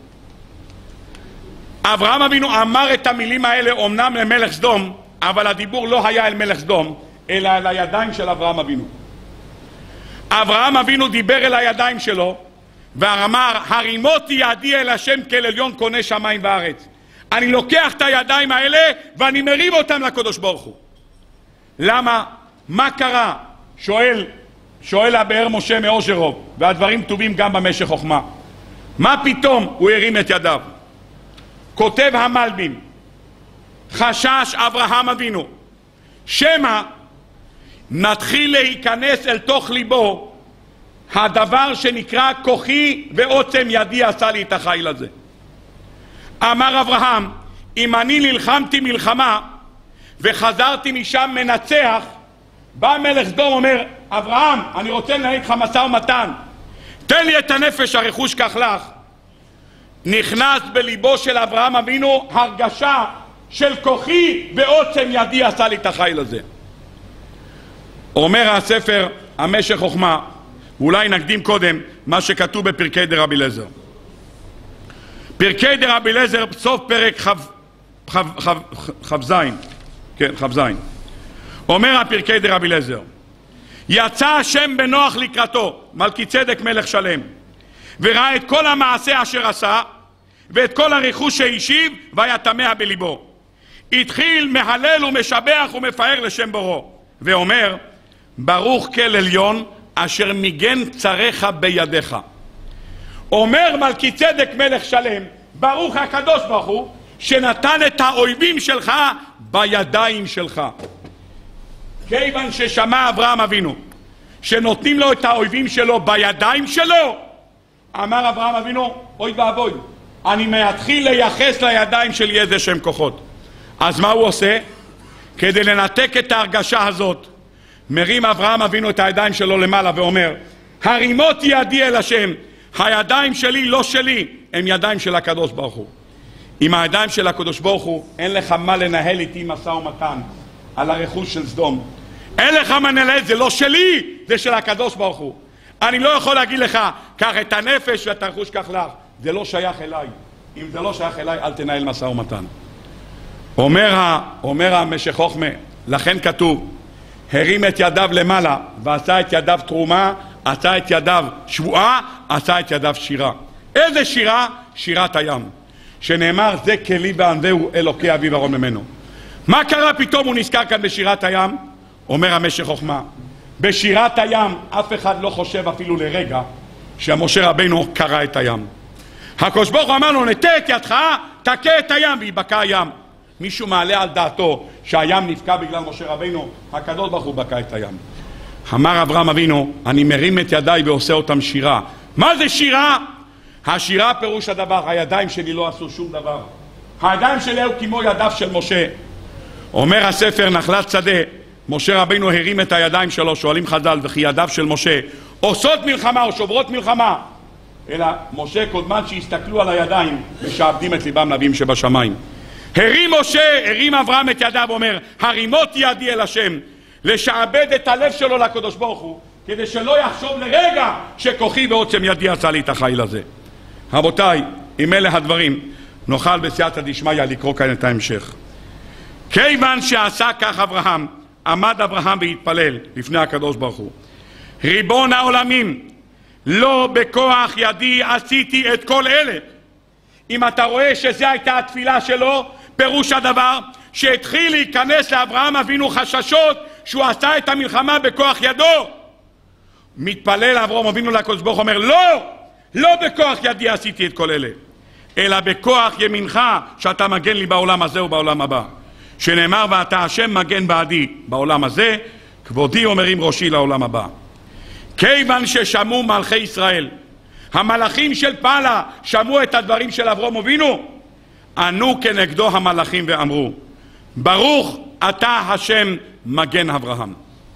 S1: אברהם אבינו אמר את המילים האלה אומנם למלך סדום, אבל הדיבור לא היה אל מלך סדום אלא אל הידיים של אברהם אבינו. אברהם אבינו דיבר אל הידיים שלו ואמר הרימות ידי אל השם כל עליון קונה שמיים וארץ. אני לוקח את הידיים האלה ואני מרים אותם לקדוש ברוך הוא. למה? מה קרה? שואל הבאר משה מאושרוב, והדברים כתובים גם במשך חוכמה. מה פתאום הוא הרים את ידיו? כותב המלבים, חשש אברהם אבינו שמא נתחיל להיכנס אל תוך ליבו הדבר שנקרא כוחי ועוצם ידי עשה לי את החיל הזה. אמר אברהם, אם אני נלחמתי מלחמה וחזרתי משם מנצח, בא מלך סדום אומר, אברהם, אני רוצה לנהל איתך משא ומתן, תן לי את הנפש, הרכוש קח לך. נכנס בליבו של אברהם אבינו הרגשה של כוחי ועוצם ידי עשה לי את החיל הזה. אומר הספר המשך חוכמה, אולי נקדים קודם מה שכתוב בפרקי דרבי אליעזר. פרקי דרבי אליעזר, סוף פרק כ"ז, כן, כ"ז. אומר הפרקי דרבי אליעזר, יצא השם בנוח לקראתו, מלכי צדק מלך שלם, וראה את כל המעשה אשר עשה, ואת כל הרכוש שהשיב, והיה תמה בליבו. התחיל מהלל ומשבח ומפאר לשם בורו, ואומר, ברוך כל עליון אשר ניגן צריך בידיך. אומר מלכי צדק מלך שלם, ברוך הקדוש ברוך הוא שנתן את האויבים שלך בידיים שלך. כיוון ששמע אברהם אבינו שנותנים לו את האויבים שלו בידיים שלו, אמר אברהם אבינו, אוי ואבוי, אני מתחיל לייחס לידיים שלי איזה שהם כוחות. אז מה הוא עושה? כדי לנתק את ההרגשה הזאת, מרים אברהם אבינו את הידיים שלו למעלה ואומר, הרימות ידי אל השם, הידיים שלי לא שלי, הם ידיים של הקדוש ברוך הוא. עם הידיים של הקדוש ברוך הוא אין לך מה לנהל איתי משא ומתן על הרכוש של סדום. אין לך מה לנהל, זה לא שלי, זה של הקדוש ברוך הוא. אני לא יכול להגיד לך, קח את הנפש ואת הרכוש קח לך, זה לא שייך אליי. אם זה לא שייך אליי, אל תנהל משא ומתן. אומר המשך חוכמה, לכן כתוב, הרים את ידיו למעלה ועשה את ידיו תרומה, עשה את ידיו שבועה, עשה את ידיו שירה. איזה שירה? שירת הים, שנאמר זה כלי וענווהו אלוקי אביו ארון ממנו. מה קרה פתאום הוא נזכר כאן בשירת הים? אומר המשך חוכמה, בשירת הים אף אחד לא חושב אפילו לרגע שמשה רבינו קרא את הים. הקדוש ברוך הוא אמר לו, נטה את ידך, תכה את הים, ויבקע הים. מישהו מעלה על דעתו שהים נפקע בגלל משה רבינו? הקדוש ברוך הוא בקע את הים. אמר אברהם אבינו, אני מרים את ידיי ועושה אותם שירה. מה זה שירה? השירה פירוש הדבר, הידיים שלי לא עשו שום דבר. הידיים שלי היו כמו ידיו של משה. אומר הספר נחלת שדה, משה רבינו הרים את הידיים שלו, שואלים חז"ל, וכי ידיו של משה עושות מלחמה או שוברות מלחמה? אלא משה קודמן שהסתכלו על הידיים ושעבדים את ליבם נביאים שבשמיים. הרים משה, הרים אברהם את ידיו ואומר, הרימות ידי אל השם, לשעבד את הלב שלו לקדוש ברוך הוא, כדי שלא יחשוב לרגע שכוחי ועוצם ידי עשה לי את החיל הזה. רבותיי, אם אלה הדברים, נוכל בסייעתא דשמיא לקרוא כאן את ההמשך. כיוון שעשה כך אברהם, עמד אברהם והתפלל לפני הקדוש ברוך הוא, ריבון העולמים, לא בכוח ידי עשיתי את כל אלה. אם אתה רואה שזו הייתה התפילה שלו, פירוש הדבר שהתחיל להיכנס לאברהם אבינו חששות שהוא עשה את המלחמה בכוח ידו. מתפלל אברהם אבינו לקדוש ברוך הוא, אומר, לא בכוח ידי עשיתי את כל אלה, אלא בכוח ימינך שאתה מגן לי בעולם הזה ובעולם הבא, שנאמר ואתה השם מגן בעדי בעולם הזה, כבודי אומרים ראשי לעולם הבא. כיוון ששמעו מלכי ישראל, המלאכים של פעלה שמעו את הדברים של אברהם אבינו, ענו כנגדו המלאכים ואמרו, ברוך אתה השם מגן אברהם.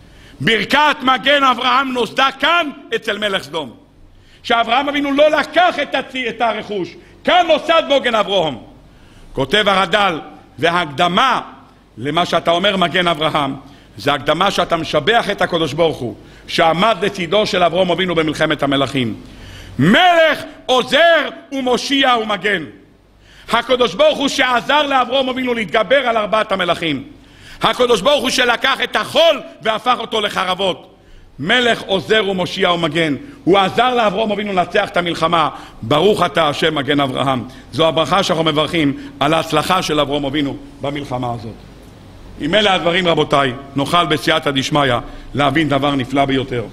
S1: ברכת מגן אברהם נוסדה כאן אצל מלך סדום, שאברהם אבינו לא לקח את הרכוש, כאן נוסד מגן אברהם. כותב הרד"ל, והקדמה למה שאתה אומר מגן אברהם, זה הקדמה שאתה משבח את הקדוש ברוך הוא שעמד לצידו של אברהם אבינו במלחמת המלכים. מלך עוזר ומושיע ומגן. הקדוש ברוך הוא שעזר לאברהם אבינו להתגבר על ארבעת המלכים. הקדוש ברוך הוא שלקח את החול והפך אותו לחרבות. מלך עוזר ומושיע ומגן. הוא עזר לאברהם אבינו לנצח את המלחמה. ברוך אתה השם מגן אברהם. זו הברכה שאנחנו מברכים על ההצלחה של אברהם אבינו במלחמה הזאת. עם אלה הדברים רבותיי, נוכל בסייעתא דשמיא להבין דבר נפלא ביותר.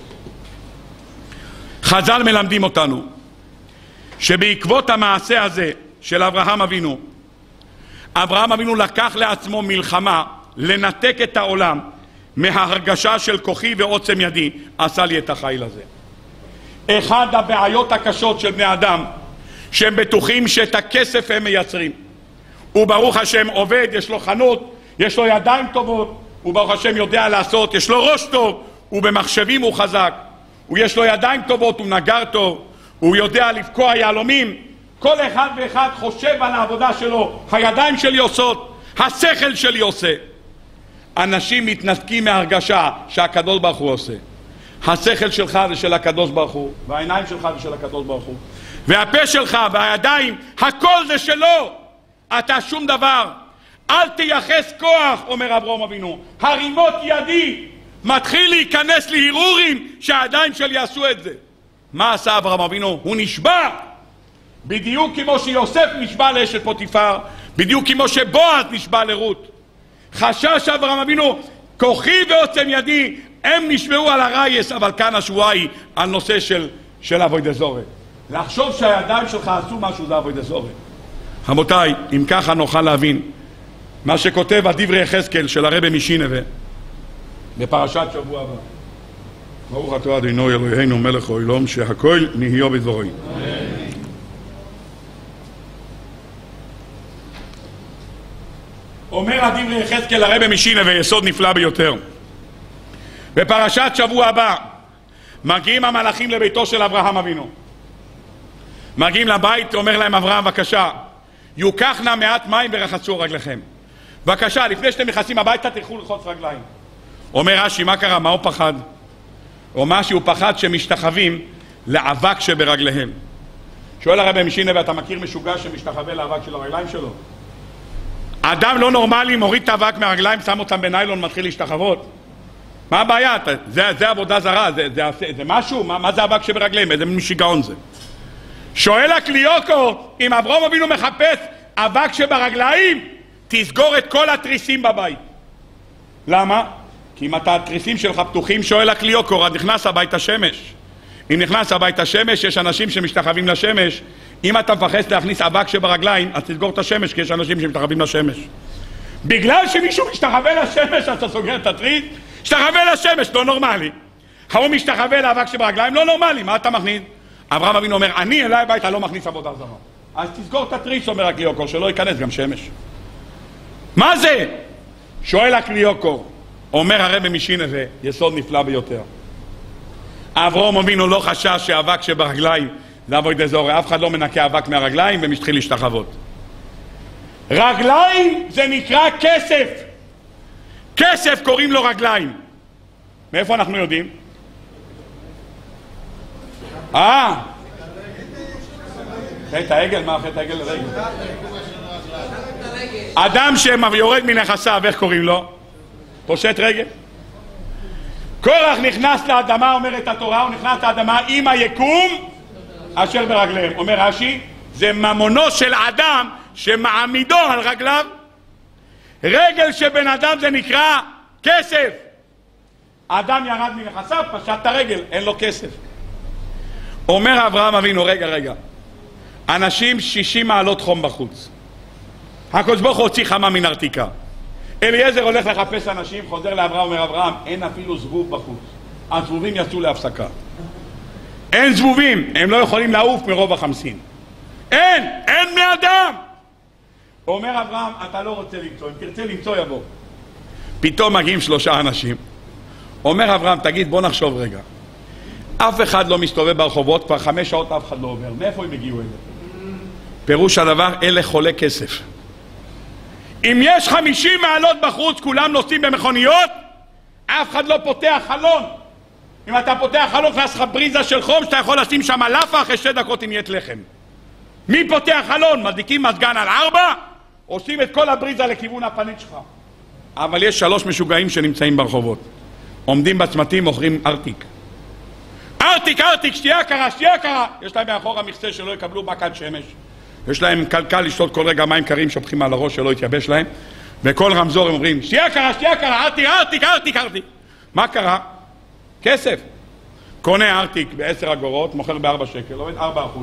S1: חז"ל מלמדים אותנו שבעקבות המעשה הזה של אברהם אבינו, אברהם אבינו לקח לעצמו מלחמה לנתק את העולם מההרגשה של כוחי ועוצם ידי עשה לי את החיל הזה. אחד הבעיות הקשות של בני אדם שהם בטוחים שאת הכסף הם מייצרים. הוא ברוך השם עובד, יש לו חנות, יש לו ידיים טובות, הוא ברוך השם יודע לעשות, יש לו ראש טוב, הוא במחשבים הוא חזק, הוא יש לו ידיים טובות, הוא נגר טוב, הוא יודע לבקוע יהלומים. כל אחד ואחד חושב על העבודה שלו, הידיים שלי עושות, השכל שלי עושה. אנשים מתנתקים מהרגשה שהקדוש ברוך הוא עושה. השכל שלך זה של הקדוש ברוך הוא, והעיניים שלך זה של הקדוש ברוך הוא, והפה שלך והידיים, הכל זה שלו. אתה שום דבר. אל תייחס כוח, אומר אברהם אבינו. הרימות ידי, מתחיל להיכנס להירורים שהידיים שלי יעשו את זה. מה עשה אברהם אבינו? הוא נשבע. בדיוק כמו שיוסף נשבע לאשת פוטיפר, בדיוק כמו שבועז נשבע לרות. חשש אברהם אבינו, כוחי ועוצם ידי, הם נשבעו על הרייס, אבל כאן השבועה היא על נושא של עבודת זרה. לחשוב שהידיים שלך עשו משהו זה עבודת זרה. רבותיי, אם ככה נוכל להבין מה שכותב הדברי יחזקאל של הרבי משינבה בפרשת שבוע הבא. ברוך אתה אדוני אלוהינו מלך העולם שהכל נהיה בדברו. אומר הדברי יחזקאל הרבי משינבה יסוד נפלא ביותר. בפרשת שבוע הבא מגיעים המלאכים לביתו של אברהם אבינו. מגיעים לבית, אומר להם אברהם, בבקשה, יוקח נא מעט מים ורחצו רגליכם. בבקשה, לפני שאתם נכנסים הביתה תלכו לרחוץ רגליים. אומר רש"י, מה קרה? מה הוא פחד? או מה שהוא פחד שמשתחווים לאבק שברגליהם. שואל הרבי משינבה, אתה מכיר משוגע שמשתחווה לאבק של הרגליים שלו? אדם לא נורמלי מוריד את האבק מהרגליים, שם אותם בניילון, מתחיל להשתחוות. מה הבעיה? זה עבודה זרה, זה משהו? מה זה אבק שברגליהם? איזה משיגעון זה? שואל הקליוקו, אם אברהם אבינו מחפש אבק שברגליים, תסגור את כל התריסים בבית. למה? כי אם התריסים שלך פתוחים, שואל הקליוקו, נכנס הבית השמש. אם נכנס הבית השמש, יש אנשים שמשתחווים לשמש. אם אתה מפחס להכניס אבק שברגליים, אז תסגור את השמש, כי יש אנשים שמשתחווים לשמש. בגלל שמישהו משתחווה לשמש, אתה סוגר את התריס, משתחווה לשמש, לא נורמלי. הוא משתחווה לאבק שברגליים, לא נורמלי, מה אתה מכניס? אברהם אבינו אומר, אני אליי הביתה לא מכניס עבודה זרה. אז תסגור את התריס, אומר הקליוקו, שלא ייכנס גם שמש. מה זה? שואל הקליוקו, אומר הרבי משינבה, יסוד נפלא ביותר. אברהם אבינו לא חשש שאבק שברגליים זה עבודת זרה, אף אחד לא מנקה אבק מהרגליים ומתחיל להשתחוות. רגליים זה נקרא כסף. כסף קוראים לו רגליים. מאיפה אנחנו יודעים? חטא העגל, מה חטא העגל לרגל? אדם שיורד מנכסיו, איך קוראים לו? פושט רגל. קורח נכנס לאדמה, אומרת התורה, הוא נכנס לאדמה עם היקום אשר ברגליהם. אומר רש"י, זה ממונו של אדם שמעמידו על רגליו. רגל שבן אדם זה נקרא כסף. האדם ירד מנכסיו, פשט את הרגל, אין לו כסף. אומר אברהם אבינו, רגע, אנשים 60 מעלות חום בחוץ. הקדוש ברוך הוא הוציא חמה מן ארתיקה. אליעזר הולך לחפש אנשים, חוזר לאברהם, אומר אברהם, אין אפילו זבוב בחוץ. הזבובים יצאו להפסקה. אין זבובים, הם לא יכולים לעוף מרוב החמסין. אין בני אדם. אומר אברהם, אתה לא רוצה למצוא, אם תרצה למצוא יבוא. פתאום מגיעים 3 אנשים. אומר אברהם, תגיד, בוא נחשוב רגע. אף אחד לא מסתובב ברחובות, כבר 5 שעות אף אחד לא עובר. מאיפה הם הגיעו אלה? פירוש הדבר, אלה חולי כסף. אם יש 50 מעלות בחוץ, כולם נוסעים במכוניות, אף אחד לא פותח חלון. אם אתה פותח חלון, נכנס לך בריזה של חום, שאתה יכול לשים שם לאפה, אחרי 2 דקות עם ית לחם. מי פותח חלון? מדליקים מזגן על 4, עושים את כל הבריזה לכיוון הפנית שלך. אבל יש 3 משוגעים שנמצאים ברחובות. עומדים בצמתים, מוכרים ארטיק. ארטיק, שתייה קרה. יש להם מאחור המכסה שלא יקבלו מכת שמש. יש להם קלקל לשתות כל רגע מים קרים שופכים על הראש שלא יתייבש להם. וכל רמזור הם אומרים, שתייה קרה, ארטיק. מה קרה? כסף. קונה ארטיק ב10 אגורות, מוכר ב4 שקל, עובד 4%.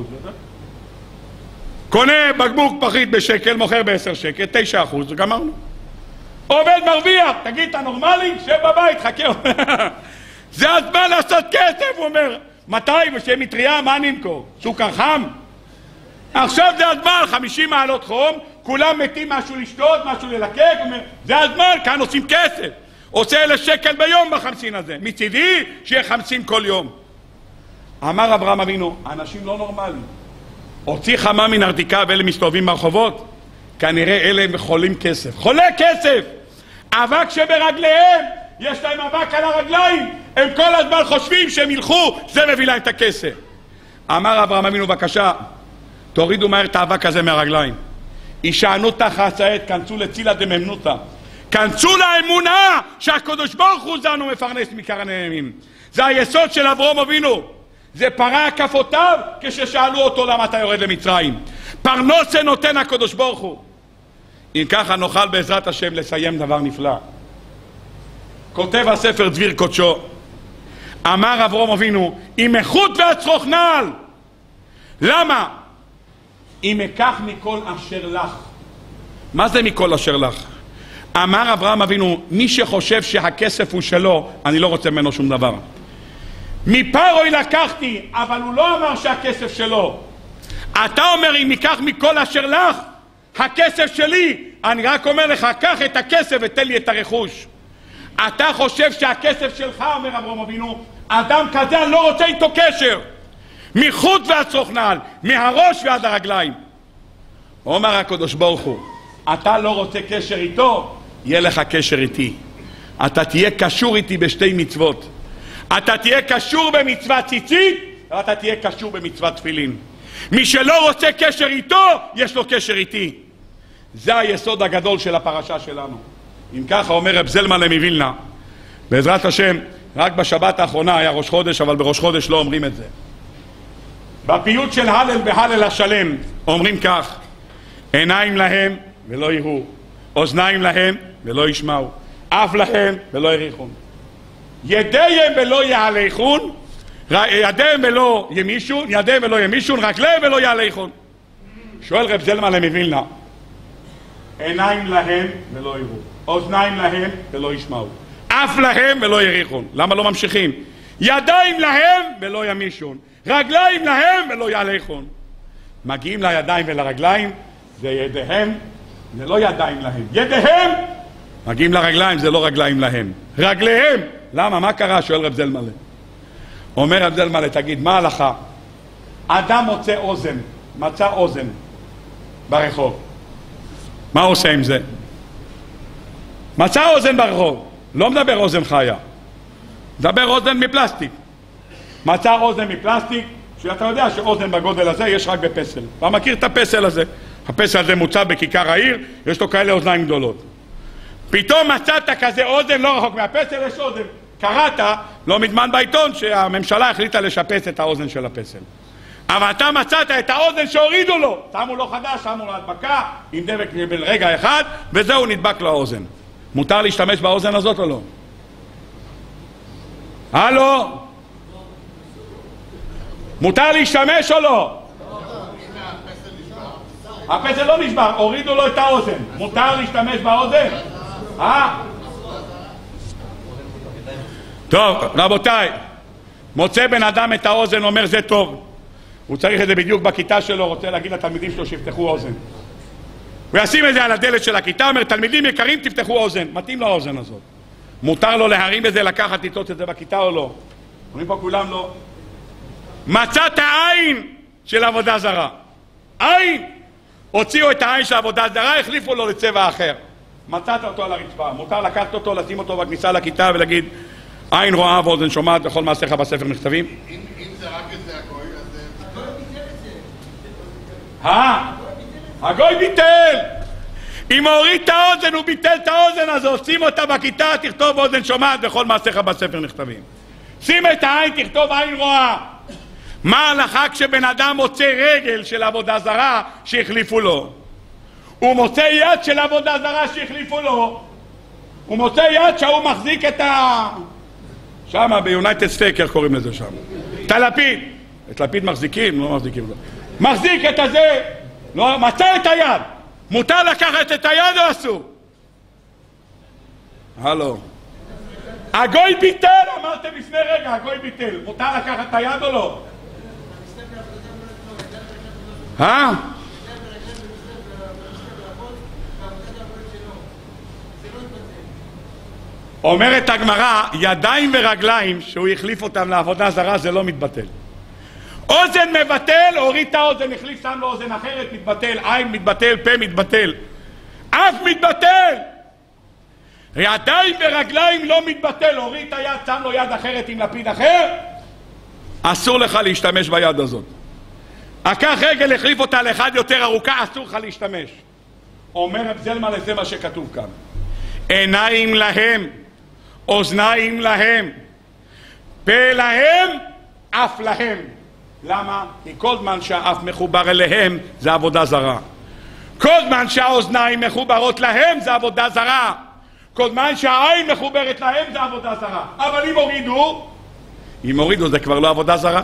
S1: קונה בקבוק פחית בשקל, מוכר ב10 שקל, 9%, גמרנו. עובד מרוויח, תגיד, אתה נורמלי? שב בבית, חכה. זה הזמן לעשות כסף, הוא אומר. מתי? בשם מטריה, מה נמכור? סוכר חם? עכשיו זה הזמן, 50 מעלות חום, כולם מתים משהו לשתות, משהו ללקק, אומר, זה הזמן, כאן עושים כסף. עושה 1,000 שקל ביום בחמסין הזה. מצידי שיהיה 50 כל יום. אמר אברהם אבינו, אנשים לא נורמליים. הוציא חמה מן ארתיקה ואלה מסתובבים ברחובות. כנראה אלה חולים כסף. חולה כסף! אבק שברגליהם, יש להם אבק על הרגליים, הם כל הזמן חושבים שהם ילכו, זה מביא להם את הכסף. אמר אברהם אבינו, בבקשה, תורידו מהר את האבק הזה מהרגליים. ישענו תחת העט, כנסו לצילה דממנותא. כנסו לאמונה שהקדוש ברוך הוא זנו מפרנס מקרן הימים. זה היסוד של אברהם אבינו. זה פרה כפותיו כששאלו אותו למה אתה יורד למצרים. פרנסה נותן הקדוש ברוך הוא. אם ככה נוכל בעזרת השם לסיים דבר נפלא. כותב הספר דביר קודשו, אמר אברהם אבינו, אם איכות והצרוך נעל. למה? אם אקח מכל אשר לך. מה זה מכל אשר לך? אמר אברהם אבינו, מי שחושב שהכסף הוא שלו, אני לא רוצה ממנו שום דבר. מפרוי לקחתי, אבל הוא לא אמר שהכסף שלו. אתה אומר, אם ניקח מכל אשר לך, הכסף שלי. אני רק אומר לך, קח את הכסף ותן לי את הרכוש. אתה חושב שהכסף שלך, אומר אברהם אבינו, אדם כזה אני לא רוצה איתו קשר. מחוט והצרוך נעל, מהראש ועד הרגליים. אומר הקדוש ברוך הוא, אתה לא רוצה קשר איתו, יהיה לך קשר איתי. אתה תהיה קשור איתי בשתי מצוות. אתה תהיה קשור במצוות ציצית, ואתה תהיה קשור במצוות תפילין. מי שלא רוצה קשר איתו, יש לו קשר איתי. זה היסוד הגדול של הפרשה שלנו. אם ככה אומר רב זלמן מווילנה, בעזרת השם, רק בשבת האחרונה היה ראש חודש, אבל בראש חודש לא אומרים את זה. בפיוט של הלל בהלל השלם אומרים כך, עיניים להם ולא יראו, אוזניים להם ולא ישמעו, אף להם ולא יריחון, ידיהם ולא יעליכון, ידיהם ולא ימישון, ידיהם ולא ימישון, רגליהם ולא יעליכון. שואל רב זלמן מווילנה, עיניים להם ולא יראו, אוזניים להם ולא ישמעו, אף להם ולא יריחון. למה לא ממשיכים? ידיים להם ולא ימישון, רגליים להם ולא יעליכון. מגיעים לידיים ולרגליים, זה ידיהם, זה לא ידיים להם. ידיהם מגיעים לרגליים, זה לא רגליים להם. רגליהם, למה? מה קרה? שואל רב זלמן. אומר רב זלמן, תגיד, מה ההלכה? אדם מוצא אוזן, מצא אוזן ברחוב. מה עושה עם זה? מצא אוזן ברחוב, לא מדבר אוזן חיה, מדבר אוזן מפלסטיק. מצא אוזן מפלסטיק, שאתה יודע שאוזן בגודל הזה יש רק בפסל. אתה מכיר את הפסל הזה? הפסל הזה מוצא בכיכר העיר, יש לו כאלה אוזניים גדולות. פתאום מצאת כזה אוזן, לא רחוק מהפסל, יש אוזן. קראת, לא מזמן בעיתון, שהממשלה החליטה לשפץ את האוזן של הפסל. אבל אתה מצאת את האוזן שהורידו לו, שמו לו חדש, שמו לו הדבקה, עם דבק ברגע אחד, וזהו נדבק לו האוזן. מותר להשתמש באוזן הזאת או לא? הלו? מותר להשתמש או לא? הפסל לא נשבר, הורידו לו את האוזן. מותר להשתמש באוזן? טוב, רבותיי, מוצא בן אדם את האוזן, אומר זה טוב. הוא צריך את זה בדיוק בכיתה שלו, רוצה להגיד לתלמידים שלו שיפתחו אוזן. הוא ישים את זה על הדלת של הכיתה, אומר, תלמידים יקרים, תפתחו אוזן. מתאים לאוזן הזאת. מותר לו להרים את זה, לקחת איתות את זה בכיתה או לא? אומרים פה כולם לא. מצאת העין של עבודה זרה. עין! הוציאו את העין של עבודה זרה, החליפו לו לצבע אחר. מצאת אותו על הרצפה. מותר לקחת אותו, לשים אותו בכניסה לכיתה ולהגיד, עין רואה ואוזן שומעת בכל מעשיך בספר מכתבים.
S2: אם זה רק את זה הגוי, אז
S1: הגוי ביטל. אם הוריד את האוזן, הוא ביטל את האוזן הזאת. שים אותה בכיתה, תכתוב אוזן שומעת בכל מעשיך בספר מכתבים. שים את העין, תכתוב עין רואה. מה ההלכה כשבן אדם מוצא רגל של עבודה זרה שהחליפו לו? הוא מוצא יד של עבודה זרה שהחליפו לו. הוא מוצא יד שהוא מחזיק את שמה ביונייטד סטייק, איך קוראים לזה שם? את הלפיד. את לפיד מחזיקים? לא מחזיקים. מחזיק את הזה. לא, מצא את היד. מותר לקחת את היד או אסור? הלו. הגוי ביטל, אמרתם לפני רגע, הגוי ביטל. מותר לקחת את היד או לא? אומרת הגמרא, ידיים ורגליים שהוא החליף אותם לעבודה זרה זה לא מתבטל. אוזן מבטל, הוריד את האוזן, החליף שם לו אוזן אחרת, מתבטל, עין מתבטל, פה מתבטל, אף מתבטל. ידיים ורגליים לא מתבטל, הוריד את היד, שם לו יד אחרת עם לפיד אחר, אסור לך להשתמש ביד הזאת. לקח רגל, החליף אותה לאחד יותר ארוכה, אסור לך להשתמש. אומר רב זלמן, לזה מה שכתוב כאן. עיניים להם, אוזניים להם, פה להם, אף להם. למה? כי כל זמן שהאף מחובר אליהם זה עבודה זרה. כל זמן שהאוזניים מחוברות להם זה עבודה זרה. כל זמן שהעין מחוברת להם זה עבודה זרה. אבל אם הורידו זה כבר לא עבודה זרה.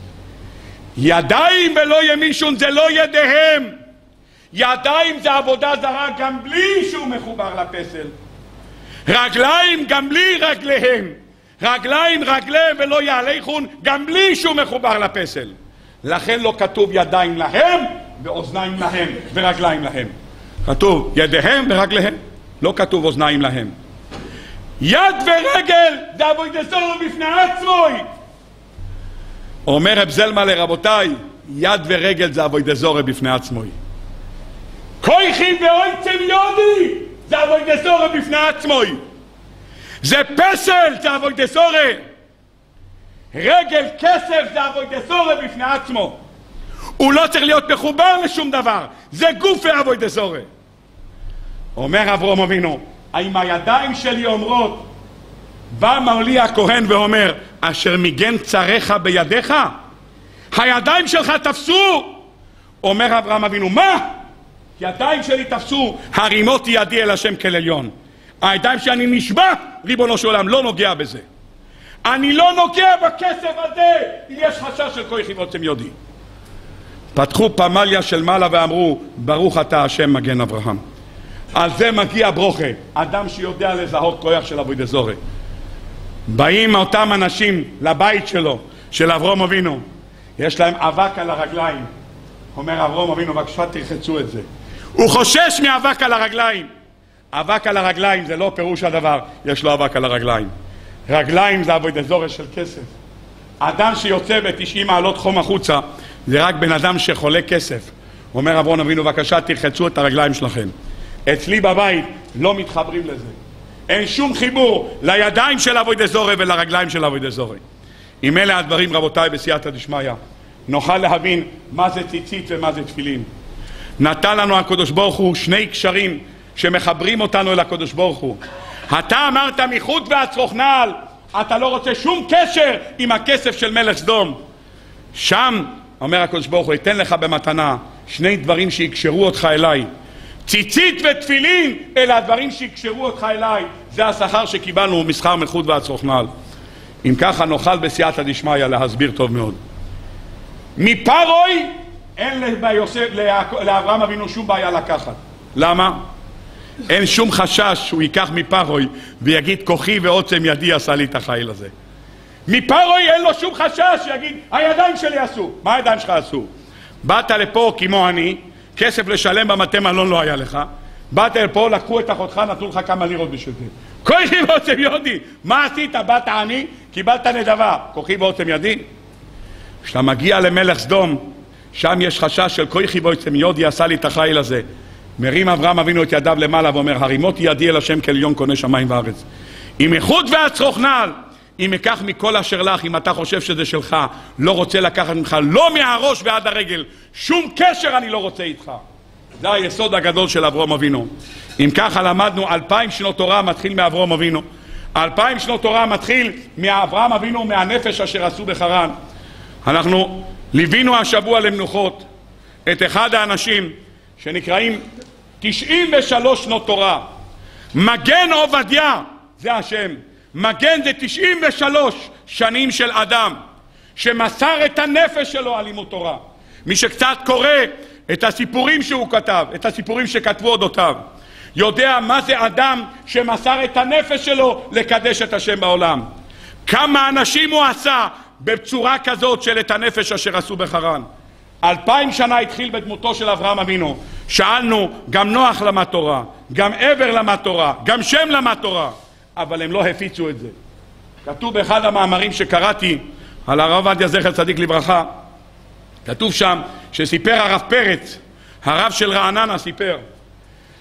S1: ידיים ולא ימישון זה לא ידיהם. ידיים זה עבודה זרה גם בלי שהוא מחובר לפסל. רגליים גם בלי רגליהם. רגליים רגליהם ולא יעליכון גם בלי שהוא מחובר לפסל. לכן לא כתוב ידיים להם ואוזניים להם ורגליים להם. כתוב ידיהם ורגליהם, לא כתוב אוזניים להם. יד ורגל זה עבודה זרה בפני עצמו. אומר רב זלמן, רבותיי, יד ורגל זה עבודה זרה בפני עצמו. כוחי ועוצם ידי זה עבודה זרה בפני עצמו. זה פסל, זה עבודה זרה. רגל כסף זה עבודה זרה בפני עצמו. הוא לא צריך להיות מחובר לשום דבר, זה גוף ועבודה זרה. אומר אברהם אבינו, האם הידיים שלי אומרות, בא מרלי הכהן ואומר, אשר מגן צריך בידיך, הידיים שלך תפסו. אומר אברהם אבינו, מה? ידיים שלי תפסו, הרימותי ידי אל השם כל עליון. הידיים שאני נשבע, ריבונו של עולם, לא נוגע בזה. אני לא נוגע בכסף הזה, אם יש חשש של כוחי ועוצם ידי. פתחו פמליה של מעלה ואמרו, ברוך אתה השם מגן אברהם. על זה מגיע ברוכה, אדם שיודע לזהות כוח של עבודה זרה. באים אותם אנשים לבית שלו, של אברהם אבינו, יש להם אבק על הרגליים. אומר אברהם אבינו, בבקשה תרחצו את זה. הוא חושש מאבק על הרגליים. אבק על הרגליים זה לא פירוש הדבר, יש לו אבק על הרגליים. רגליים זה עבודה זרה של כסף. אדם שיוצא ב-90 מעלות חום החוצה, זה רק בן אדם שחולה כסף. אומר אברהם אבינו, בבקשה תרחצו את הרגליים שלכם. אצלי בבית לא מתחברים לזה. אין שום חיבור לידיים של עבודה זרה ולרגליים של עבודה זרה. אם אלה הדברים, רבותיי, בסייעתא דשמיא, נוכל להבין מה זה ציצית ומה זה תפילין. נתן לנו הקדוש ברוך הוא שני קשרים שמחברים אותנו אל הקדוש ברוך הוא. אתה אמרת מחוט ועד שרוך-נעל, אתה לא רוצה שום קשר עם הכסף של מלך סדום. שם, אומר הקדוש ברוך הוא, אתן לך במתנה שני דברים שיקשרו אותך אליי. ציצית ותפילין, אלה הדברים שיקשרו אותך אליי. זה השכר שקיבלנו משכר מחוט ועד שרוך-נעל. אם ככה נוכל בסייעתא דשמיא להסביר טוב מאוד. מפרוי אין לאברהם אבינו שום בעיה לקחת. למה? אין שום חשש שהוא ייקח מפרוי ויגיד כוחי ועוצם ידי עשה לי את החיל הזה. מפרוי אין לו שום חשש שיגיד הידיים שלי עשו. מה הידיים שלך עשו? באת לפה כמו אני, כסף לשלם במטה מלון לא היה לך, באת לפה, לקחו את אחותך, נתנו לך כמה לירות בשביל זה. כוחי ועוצם ידי, מה עשית? באת עני, קיבלת נדבה. כוחי ועוצם ידי? כשאתה מגיע למלך סדום, שם יש חשש של כוחי ועוצם ידי עשה לי את החיל הזה. מרים אברהם אבינו את ידיו למעלה ואומר, הרימותי ידי אל השם כעליון קונה שמיים וארץ. אם מחוט ועד שרוך-נעל, אם אקח מכל אשר לך, אם אתה חושב שזה שלך, לא רוצה לקחת ממך, לא מהראש ועד הרגל, שום קשר אני לא רוצה איתך. זה היסוד הגדול של אברהם אבינו. אם ככה למדנו, 2000 שנות תורה מתחיל מאברהם אבינו. 2000 שנות תורה מתחיל מאברהם אבינו, מהנפש אשר עשו בחרן. אנחנו ליווינו השבוע למנוחות את אחד האנשים שנקראים 93 שנות תורה. מגן עובדיה, זה השם. מגן זה 93 שנים של אדם שמסר את הנפש שלו על לימוד תורה. מי שקצת קורא את הסיפורים שהוא כתב, את הסיפורים שכתבו אודותיו, יודע מה זה אדם שמסר את הנפש שלו לקדש את השם בעולם. כמה אנשים הוא עשה בצורה כזאת של את הנפש אשר עשו בחרן. 2000 שנה התחיל בדמותו של אברהם אבינו. שאלנו, גם נוח למד תורה, גם עבר למד תורה, גם שם למד תורה, אבל הם לא הפיצו את זה. כתוב באחד המאמרים שקראתי על הרב עובדיה זכר צדיק לברכה, כתוב שם שסיפר הרב פרץ, הרב של רעננה, סיפר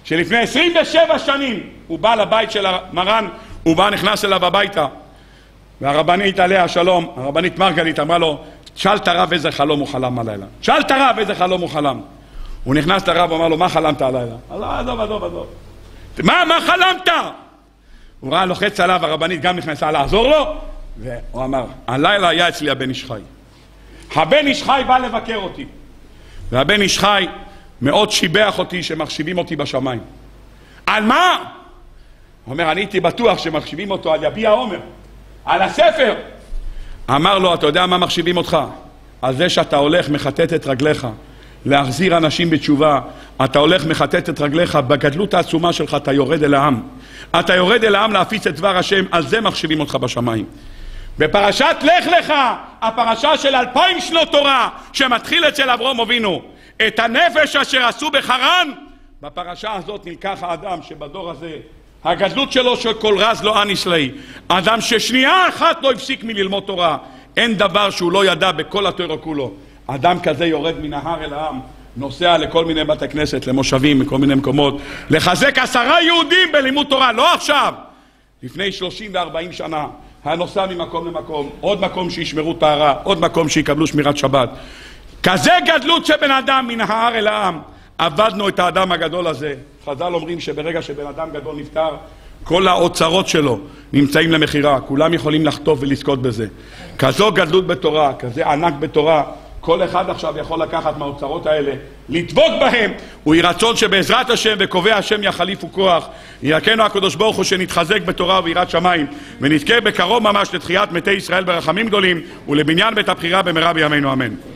S1: שלפני 27 שנים הוא בא לבית של המרן, הוא בא, נכנס אליו הביתה, והרבנית עליה השלום, הרבנית מרגלית, אמרה לו, שאל את הרב איזה חלום הוא חלם הלילה. שאל את הרב איזה חלום הוא חלם. הוא נכנס לרב ואמר לו, מה חלמת הלילה? עזוב. מה חלמת? הוא ראה לוחץ עליו, הרבנית גם נכנסה לעזור לו, והוא אמר, הלילה היה אצלי הבן איש חי. הבן איש חי בא לבקר אותי. והבן איש חי מאוד שיבח אותי שמחשיבים אותי בשמיים. על מה? הוא אומר, אני הייתי בטוח שמחשיבים אותו על יביע עומר, על הספר. אמר לו, אתה יודע מה מחשיבים אותך? על זה שאתה הולך מחטט את רגליך להחזיר אנשים בתשובה. אתה הולך מחטט את רגליך בגדלות העצומה שלך, אתה יורד אל העם. אתה יורד אל העם להפיץ את דבר השם, על זה מחשיבים אותך בשמיים. בפרשת לך לך, הפרשה של 2000 שנות תורה שמתחיל אצל אברהם אבינו, את הנפש אשר עשו בחרן, בפרשה הזאת נלקח האדם שבדור הזה הגדלות שלו שכל רז לא אניס לי, אדם ששנייה אחת לא הפסיק מללמוד תורה, אין דבר שהוא לא ידע בכל התורה כולו. אדם כזה יורד מן ההר אל העם, נוסע לכל מיני בתי כנסת, למושבים, מכל מיני מקומות, לחזק 10 יהודים בלימוד תורה, לא עכשיו, לפני 30 ו-40 שנה, הנוסע ממקום למקום, עוד מקום שישמרו טהרה, עוד מקום שיקבלו שמירת שבת. כזה גדלות שבן אדם מן ההר אל העם, עבדנו את האדם הגדול הזה. חז"ל אומרים שברגע שבן אדם גדול נפטר, כל האוצרות שלו נמצאים למחירה, כולם יכולים לחטוף ולזכות בזה. כזו גדלות בתורה, כזה ענק בתורה, כל אחד עכשיו יכול לקחת מהאוצרות האלה, לדבוק בהם. הוא יהי רצון שבעזרת השם וקובע השם יחליפו כוח, ירקנו הקדוש ברוך הוא שנתחזק בתורה וביראת שמיים, ונזכה בקרוב ממש לתחיית מתי ישראל ברחמים גדולים ולבניין בית הבחירה במהרה בימינו אמן.